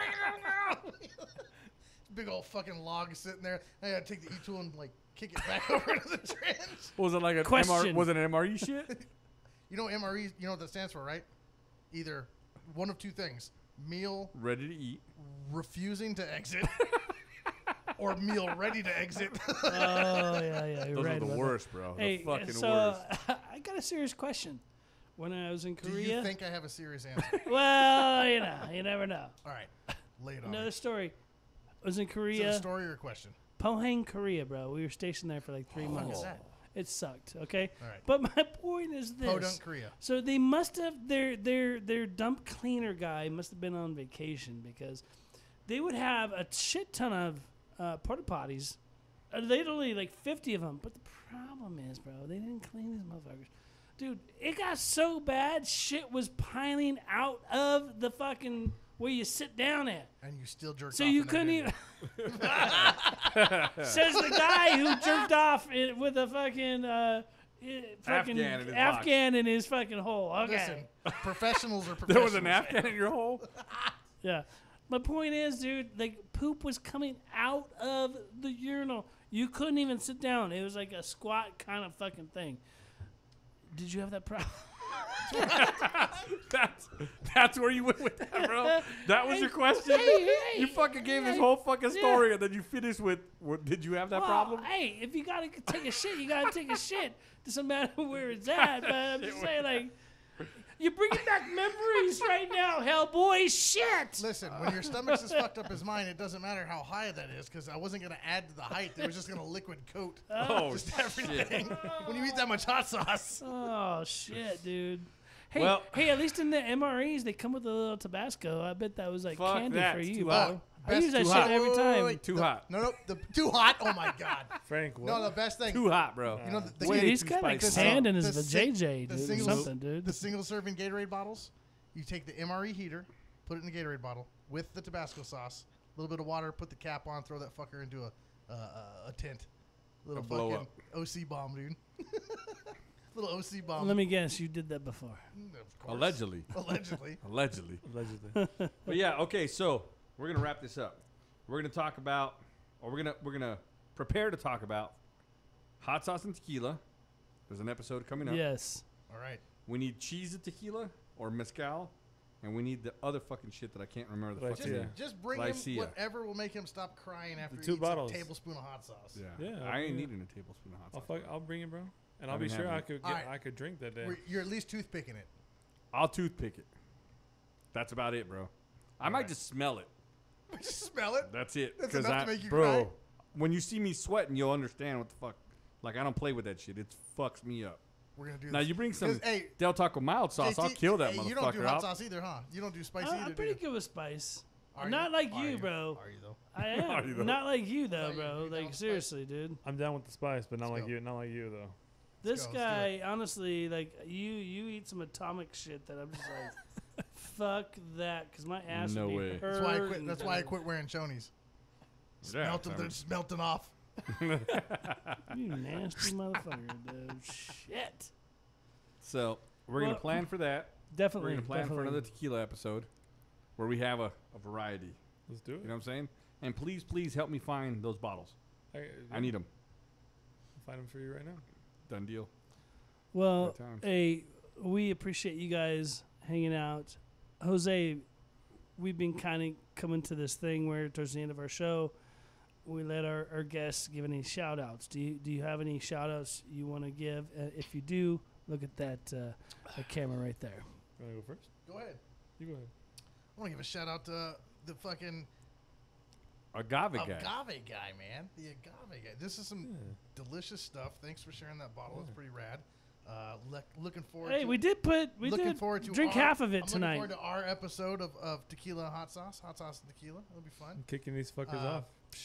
Big old fucking log sitting there. I had to take the E tool and like kick it back over into the trench. Was it like an M R? Question. Was it an M R E shit? You know M R E, you know what that stands for, right? Either one of two things. Meal Ready to eat. refusing to exit or meal ready to exit. Oh yeah, yeah. You're Those right are the about worst, bro. that. Hey, the fucking so worst. I got a serious question. When I was in Do Korea, you think I have a serious answer? well, you know, you never know. All right. Lay it on Another me. story. I was in Is it a Korea, story or a question? Pohang, Korea, bro. We were stationed there for like three What months. is that? It sucked. Okay, All right. but my point is this. Podunk, Korea. So they must have their their their dump cleaner guy must have been on vacation because they would have a shit ton of uh, porta potties, uh, literally like fifty of them. But the problem is, bro, they didn't clean these motherfuckers. Dude, it got so bad, shit was piling out of the fucking where you sit down at. And you still jerked So off you in there, couldn't didn't even. Says the guy who jerked off i- with a fucking uh, i- fucking Afghan in his Afghan in his fucking hole. you? Okay. Listen, professionals are There professionals. was an Afghan in your hole? Yeah. My point is, dude, like poop was coming out of the urinal. You couldn't even sit down. It was like a squat kind of fucking thing. Did you have that problem? That's that's where you went with that, bro. That was Hey, your question. hey, hey, you fucking gave this hey, whole fucking yeah. story, and then you finished with, what, "Did you have that Well, problem?" Hey, if you gotta take a shit, you gotta take a shit. Doesn't matter where it's at. But I'm just saying, like, You're bringing back memories right now, Hellboy. Shit. Listen, when your stomach's as fucked up as mine, it doesn't matter how high that is because I wasn't going to add to the height. It was just going to liquid coat Oh, just everything. When you eat that much hot sauce. Oh shit, dude. Hey, Well- hey, at least in the M R Es, they come with a little Tabasco. I bet that was like Fuck candy that. for It's you, too bro. hot. I Best- use that too shit hot. every Wait, wait, time. wait, Too the- hot. No, no, the, too hot. Oh my god. Frank, what? No, the best thing. Too hot, bro. You know, the, the, Way Dude, he's too got like spicy. sand in The his sing- vajayjay, the dude, or single- something, dude. the single serving Gatorade bottles, you take the M R E heater, put it in the Gatorade bottle with the Tabasco sauce, a little bit of water, put the cap on, throw that fucker into a uh, uh, a tent. Little A blow fucking up. O C bomb, dude. Little O C bomb. Let me guess, you did that before. Mm, of course. Allegedly. Allegedly. Allegedly. Allegedly. But yeah, okay, so we're gonna wrap this up. We're gonna talk about, or we're gonna we're gonna prepare to talk about hot sauce and tequila. There's an episode coming up. Yes. All right. We need cheese of tequila or mezcal, and we need the other fucking shit that I can't remember the Like, fucking yeah. name. Just bring Lycia. him whatever will make him stop crying after The he two eats bottles. a tablespoon of hot sauce. Yeah, Yeah, I ain't yeah. needing a tablespoon of hot I'll, sauce. fuck, I'll bring it, bro. And I've I'll be been sure having I it. could get, Alright. I could drink that day. We're- You're at least toothpicking it. I'll toothpick it. That's about it, bro. I might Alright. just smell it. Just smell it. That's it. That's 'Cause enough I, to make you bro, cry? when you see me sweating, you'll understand what the fuck. Like I don't play with that shit. It fucks me up. We're gonna do Now this. you bring some 'Cause, hey, Del Taco mild sauce. J T, I'll kill that hey, motherfucker. You don't do hot I'll- sauce either, huh? You don't do spicy I, either, I'm do pretty you? good with spice. Are Not you? like Are you, bro. Are you though? I Are you though? am. Not like you, though, Are you- bro. you down Like, with seriously, dude. I'm down with the spice, but not Let's like go. you. Not like you though. This go, let's do guy, honestly, like, you you eat some atomic shit that I'm just like, fuck that, because my ass No would be way. hurting. That's why I quit. That's why I quit wearing chonies. Yeah, Melt them. I They're mean- just melting off. You nasty motherfucker, dude. Shit. So we're gonna Well, plan for that. Definitely. We're gonna plan definitely. for another tequila episode where we have a, a variety. Let's do it. You know what I'm saying? And please, please help me find those bottles. I, I need them. I'll find them for you right now. Done deal. Well, Good times. hey, we appreciate you guys hanging out. Jose, we've been kind of coming to this thing where towards the end of our show, we let our, our guests give any shout outs. Do you, do you have any shout outs you want to give? Uh, if you do, look at that, uh, that camera right there. You want to go first? Go ahead. You go ahead. I want to give a shout out to the fucking Agave guy. agave guy, man. The agave guy. This is some Yeah. delicious stuff. Thanks for sharing that bottle. It's Yeah. pretty rad. Uh, le- looking forward. Hey, to we did put, we looking did forward to drink our- half of it I'm tonight. Looking forward to our episode of, of tequila and hot sauce, hot sauce and tequila. It'll be fun. I'm kicking these fuckers Uh,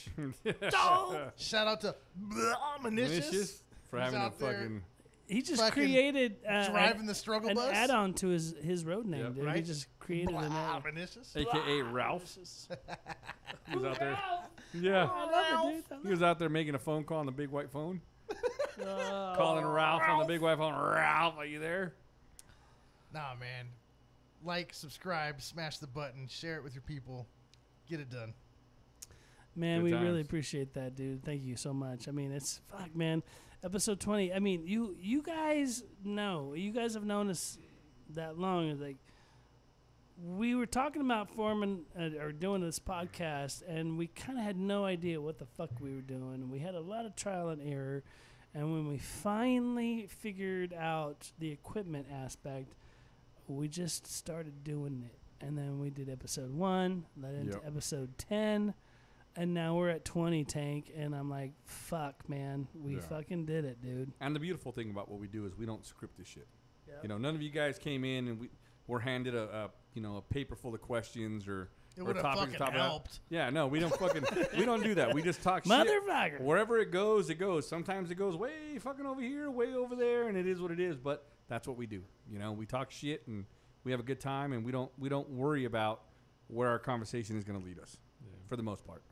off. Shout out to Manicious Delicious for Who's having a out there fucking. He just fucking created uh, driving the struggle an bus. add-on to his, his road name, Yep. dude. He Right? just created an Blah, add Manicious. A K A Ralph. He was out there. I Yeah. love it, dude. He was out there making a phone call on the big white phone. Oh. Calling Ralph on the big white phone. Ralph, are you there? Nah, man. Like, subscribe, smash the button, share it with your people. Get it done. Man, Good we really times. appreciate that, dude. Thank you so much. I mean, it's fuck, man. Episode twenty. I mean, you you guys know, you guys have known us that long. It's like we were talking about forming uh, or doing this podcast, and we kind of had no idea what the fuck we were doing. And we had a lot of trial and error. And when we finally figured out the equipment aspect, we just started doing it. And then we did episode one, led into Yep. episode ten. And now we're at twenty, Tank, and I'm like, fuck, man. We Yeah. fucking did it, dude. And the beautiful thing about what we do is we don't script this shit. Yep. You know, none of you guys came in and we were handed a, a you know a paper full of questions or It or would have topics fucking to talk about. helped. Yeah, no, we don't fucking we don't do that. We just talk shit. Motherfucker. Wherever it goes, it goes. Sometimes it goes way fucking over here, way over there, and it is what it is. But that's what we do. You know, we talk shit and we have a good time, and we don't we don't worry about where our conversation is going to lead us Yeah. for the most part.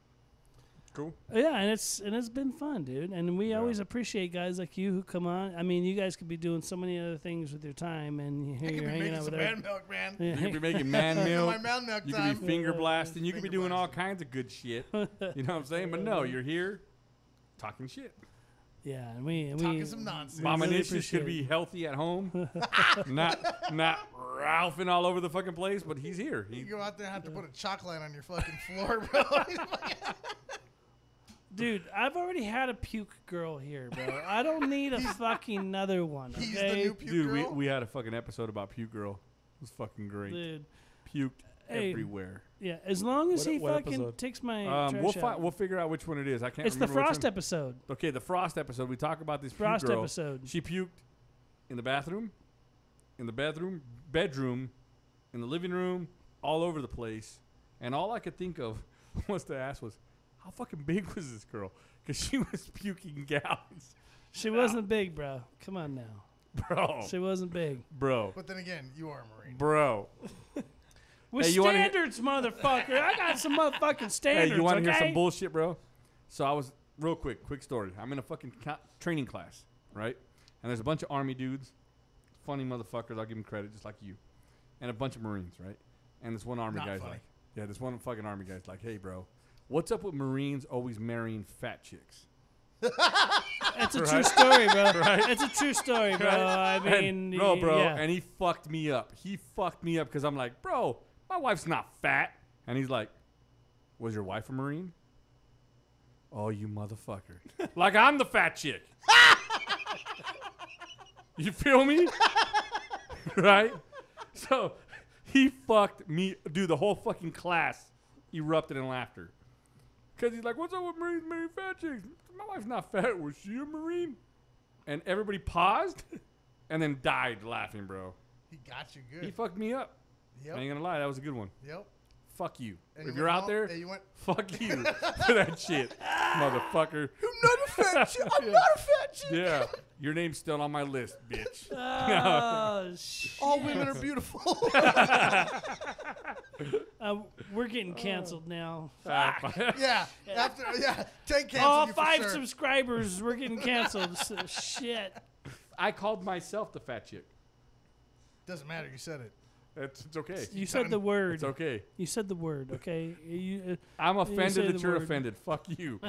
Cool. Yeah, and it's and it's been fun, dude. And we Yeah. always appreciate guys like you who come on. I mean, you guys could be doing so many other things with your time, and here I could you're be hanging making out some with man our, milk, man. Yeah. You could be making man My milk. man milk You could time. be finger Yeah. blasting. You could be Finger doing all blasting. kinds of good shit. You know what I'm saying? But no, you're here talking shit. Yeah, and we and Talking we some nonsense. we Mama really Nicious appreciate could be it. healthy at home, not not Ralphing all over the fucking place, but he's here. You He, go out there and have to put a chalk line on your fucking floor, bro. Dude, I've already had a puke girl here, bro. I don't need a fucking another one. Okay? He's the new puke Dude, we, girl. we had a fucking episode about Puke Girl. It was fucking great. Dude, Puked Hey. everywhere. yeah. As long as What- he what fucking episode? takes my Um, trash we'll out. fi- we'll figure out which one it is. I can't. It's the remember which Frost one. episode. Okay, the Frost episode. We talk about this Frost Puke Girl. episode. She puked in the bathroom, in the bedroom, bedroom, in the living room, all over the place. And all I could think of was to ask was, how fucking big was this girl? Because she was puking gallons. She wasn't big, bro. Come on now. Bro. She wasn't big. Bro. But then again, you are a Marine. Bro. With Hey, you wanna hear- standards, motherfucker. I got some motherfucking standards. Hey, you want to okay? hear some bullshit, bro? So I was, real quick, quick story. I'm in a fucking ca- training class, right? And there's a bunch of Army dudes, funny motherfuckers, I'll give them credit, just like you. And a bunch of Marines, right? And this one Army Not guy's funny. like, yeah, this one fucking Army guy's like, hey, bro, what's up with Marines always marrying fat chicks? That's a true Right? story, bro. Right? It's a true story, bro. I And- mean, no, bro, yeah. and he fucked me up. He fucked me up because I'm like, bro, my wife's not fat. And he's like, was your wife a Marine? Oh, you motherfucker. Like I'm the fat chick. You feel me? Right? So he fucked me. Dude, the whole fucking class erupted in laughter. Because he's like, what's up with Marines marrying fat chicks? My wife's not fat. Was she a Marine? And everybody paused and then died laughing, bro. He got you He good. fucked me up. I Yep. ain't gonna lie, that was a good one. Yep. Fuck you. And if you you're went out home, there, and you went, fuck you for that shit, motherfucker. I'm not a fat chick. I'm not a fat chick. Yeah, your name's still on my list, bitch. Oh, shit. All women are beautiful. Uh, we're getting canceled now. yeah. After yeah, take cancel All you for five sure. subscribers, we're getting canceled. So, shit. I called myself the fat chick. Doesn't matter. You said it. It's, it's okay. You said the word. It's okay. You said the word, okay? You, uh, I'm say offended the that you're word. offended. Fuck you.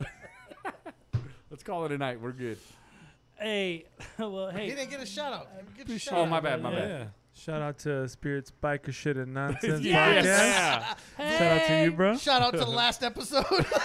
Let's call it a night. We're good. hey, well, He hey. didn't get a shout out. Get a appreciate shout Oh, out. my bad, my Yeah. bad. Yeah. Shout out to Spirits Bikershit and Nonsense Yes! Podcast. Yeah. Shout out to you, bro. Shout out to the last episode.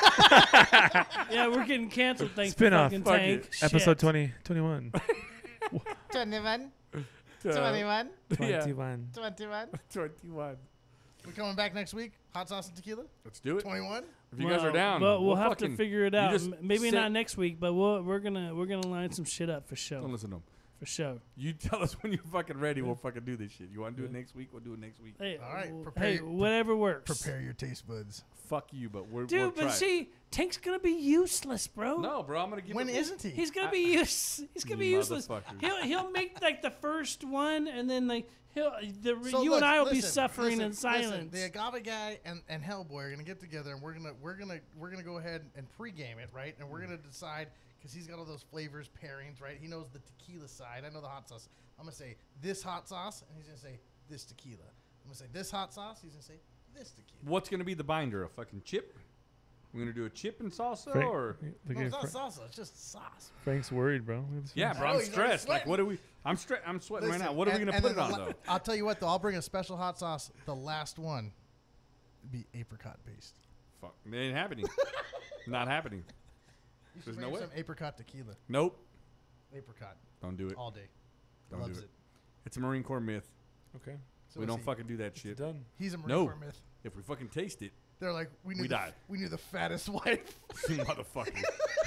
Yeah, we're getting canceled. Thanks Spin-off. for fucking Fuck Tank. it. Shit. Episode twenty, twenty-one. twenty-one, Uh, twenty-one, Yeah. twenty-one. twenty-one. twenty-one. We coming back next week? Hot sauce and tequila? Let's do it. twenty-one? If you guys Well, are down, but we'll, we'll have fucking- to figure it you out. just M- Maybe sit- not next week, but we'll, we're gonna we're gonna line some shit up for Don't sure. listen to them. For sure. You tell us when you're fucking ready. We'll fucking do this shit. You want to do it next week? We'll do it next week. Hey, All right, well, prepare hey, your- whatever works. Prepare your taste buds. Fuck you, but we're Dude, we'll but try. see, Tank's gonna be useless, bro. No, bro, I'm gonna give. When it isn't he? He's gonna I- be use. He's gonna be You useless. motherfucker. He'll he'll make like the first one, and then like he'll the So you look, and I will be listen, suffering listen, in silence. Listen, the Agave guy and, and Hellboy are gonna get together, and we're gonna we're gonna we're gonna go ahead and pregame it, right? And we're gonna decide because he's got all those flavors, pairings, right? He knows the tequila side. I know the hot sauce. I'm gonna say this hot sauce, and he's gonna say this tequila. I'm gonna say this hot sauce. He's gonna say this tequila. What's gonna be the binder? A fucking chip? We're gonna do a chip and salsa, Frank, or look No, at it's not Fra- salsa. It's just sauce. Frank's worried, bro. Look at this yeah, face. bro, Oh, I'm he's already stressed. Like, sweating. what are we? I'm stre- I'm sweating right now. Listen, What are we and- gonna and put it then on the la- though? I'll tell you what, though. I'll bring a special hot sauce. The last one be apricot based. Fuck, it ain't happening. Not happening. You should There's bring no way. some apricot tequila. Nope. Apricot Don't do it. all day. Don't Loves do it. it. It's a Marine Corps myth. Okay. So we is don't he. fucking do that It's shit. done. He's a Marine No. Corps myth. If we fucking taste it, They're like, we knew We the, die. we knew the fattest wife. you motherfucker.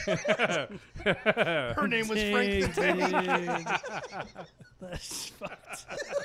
Her name was Dang, Frank. dude. That's fucked.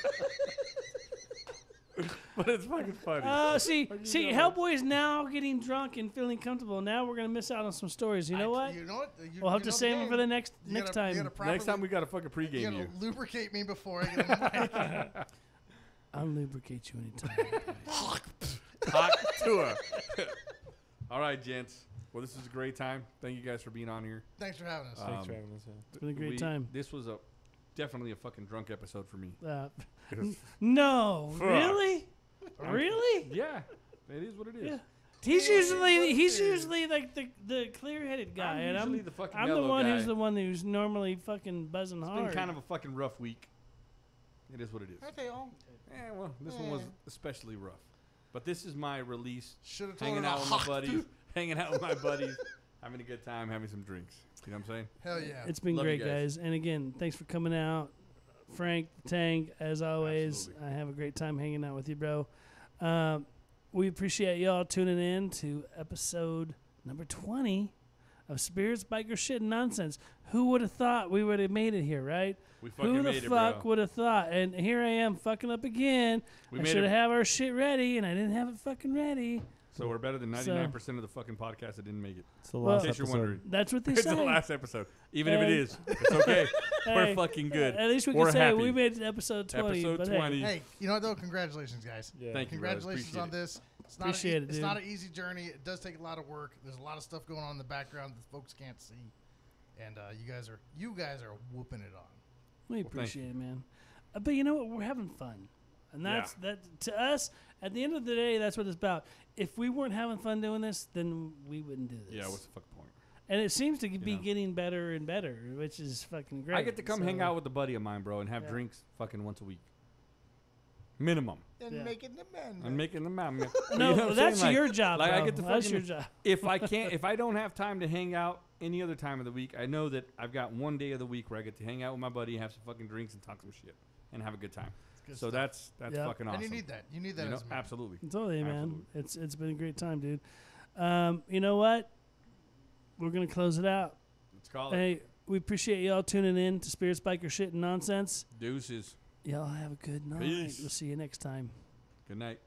But it's fucking funny. Uh, see, Fucking see, dumb. Hellboy is now getting drunk and feeling comfortable. Now we're gonna miss out on some stories. You know I- what? You know what? You, We'll have you to know save the them game. for the next You next gotta- you time. gotta properly, Next time we gotta fucking you pregame gotta you. lubricate me before I get on the mic. I'll lubricate you anytime. Hot tour. All right, gents. Well, this is a great time. Thank you guys for being on here. Thanks for having us. Uh, Thanks Um, for having us. man. It's been a great We- time. This was a definitely a fucking drunk episode for me. Uh, no, Fuck. really, really. Yeah, it is what it is. Yeah. He's usually he's usually like the the clear-headed guy, I'm and usually I'm the fucking I'm the mellow one guy. who's the one who's normally fucking buzzing It's hard. been kind of a fucking rough week. It is what it is. Aren't they all? Yeah, well, this one was Yeah. especially rough. But this is my release. Should have told Hanging her out to with my hawk buddies. through- Hanging out with my buddies. having a good time, having some drinks. You know what I'm saying? Hell yeah. It's been Love you great, guys. guys. And again, thanks for coming out. Frank, the Tank, as always, Absolutely. I have a great time hanging out with you, bro. Um, we appreciate y'all tuning in to episode number twenty of Spirits, Biker Shit, and Nonsense. Who would have thought we would have made it here, right? We fucking Who made the it, fuck bro. would have thought? And here I am fucking up again. We I made should it. have our shit ready, and I didn't have it fucking ready. So we're better than ninety-nine percent of the fucking podcast that didn't make it. It's the Well- last In case you're episode. wondering. That's what they It's say. the last episode. Even if Hey. it is. It's okay. We're Hey, fucking good. At least we We're can say happy. we made it to episode twenty. Episode but hey, twenty. Hey, you know what though? Congratulations, guys. Yeah. Thank you, brothers. Congratulations Appreciate on it. this. It's not Appreciate a, it, It's dude. not an easy journey. It does take a lot of work. There's a lot of stuff going on in the background that folks can't see, and uh, you guys are you guys are whooping it on. we thank appreciate it, man. Uh, but you know what? We're having fun, and that's that. To us, at the end of the day, that's what it's about. If we weren't having fun doing this, then we wouldn't do this. Yeah, what's the fucking point? and it seems to be know. getting better and better, which is fucking great. I get to come So- hang out with a buddy of mine, bro, and have Yeah. drinks fucking once a week. Minimum. And Yeah. making the men. I'm making them out, man. You No, know what I'm that's saying? Like, your job. like, I bro. get to that's fucking- your job. if I can't, if I don't have time to hang out any other time of the week, I know that I've got one day of the week where I get to hang out with my buddy, have some fucking drinks, and talk some shit, and have a good time. Good So stuff. that's that's Yeah. fucking awesome. And you need that. You need that You know? as a man. Absolutely. Totally, man. Absolutely. It's it's been a great time, dude. Um, you know what? We're gonna close it out. Let's call it. Hey, we appreciate y'all tuning in to Spirits, Biker Shit, and Nonsense. Deuces. Y'all have a good night. Peace. We'll see you next time. Good night.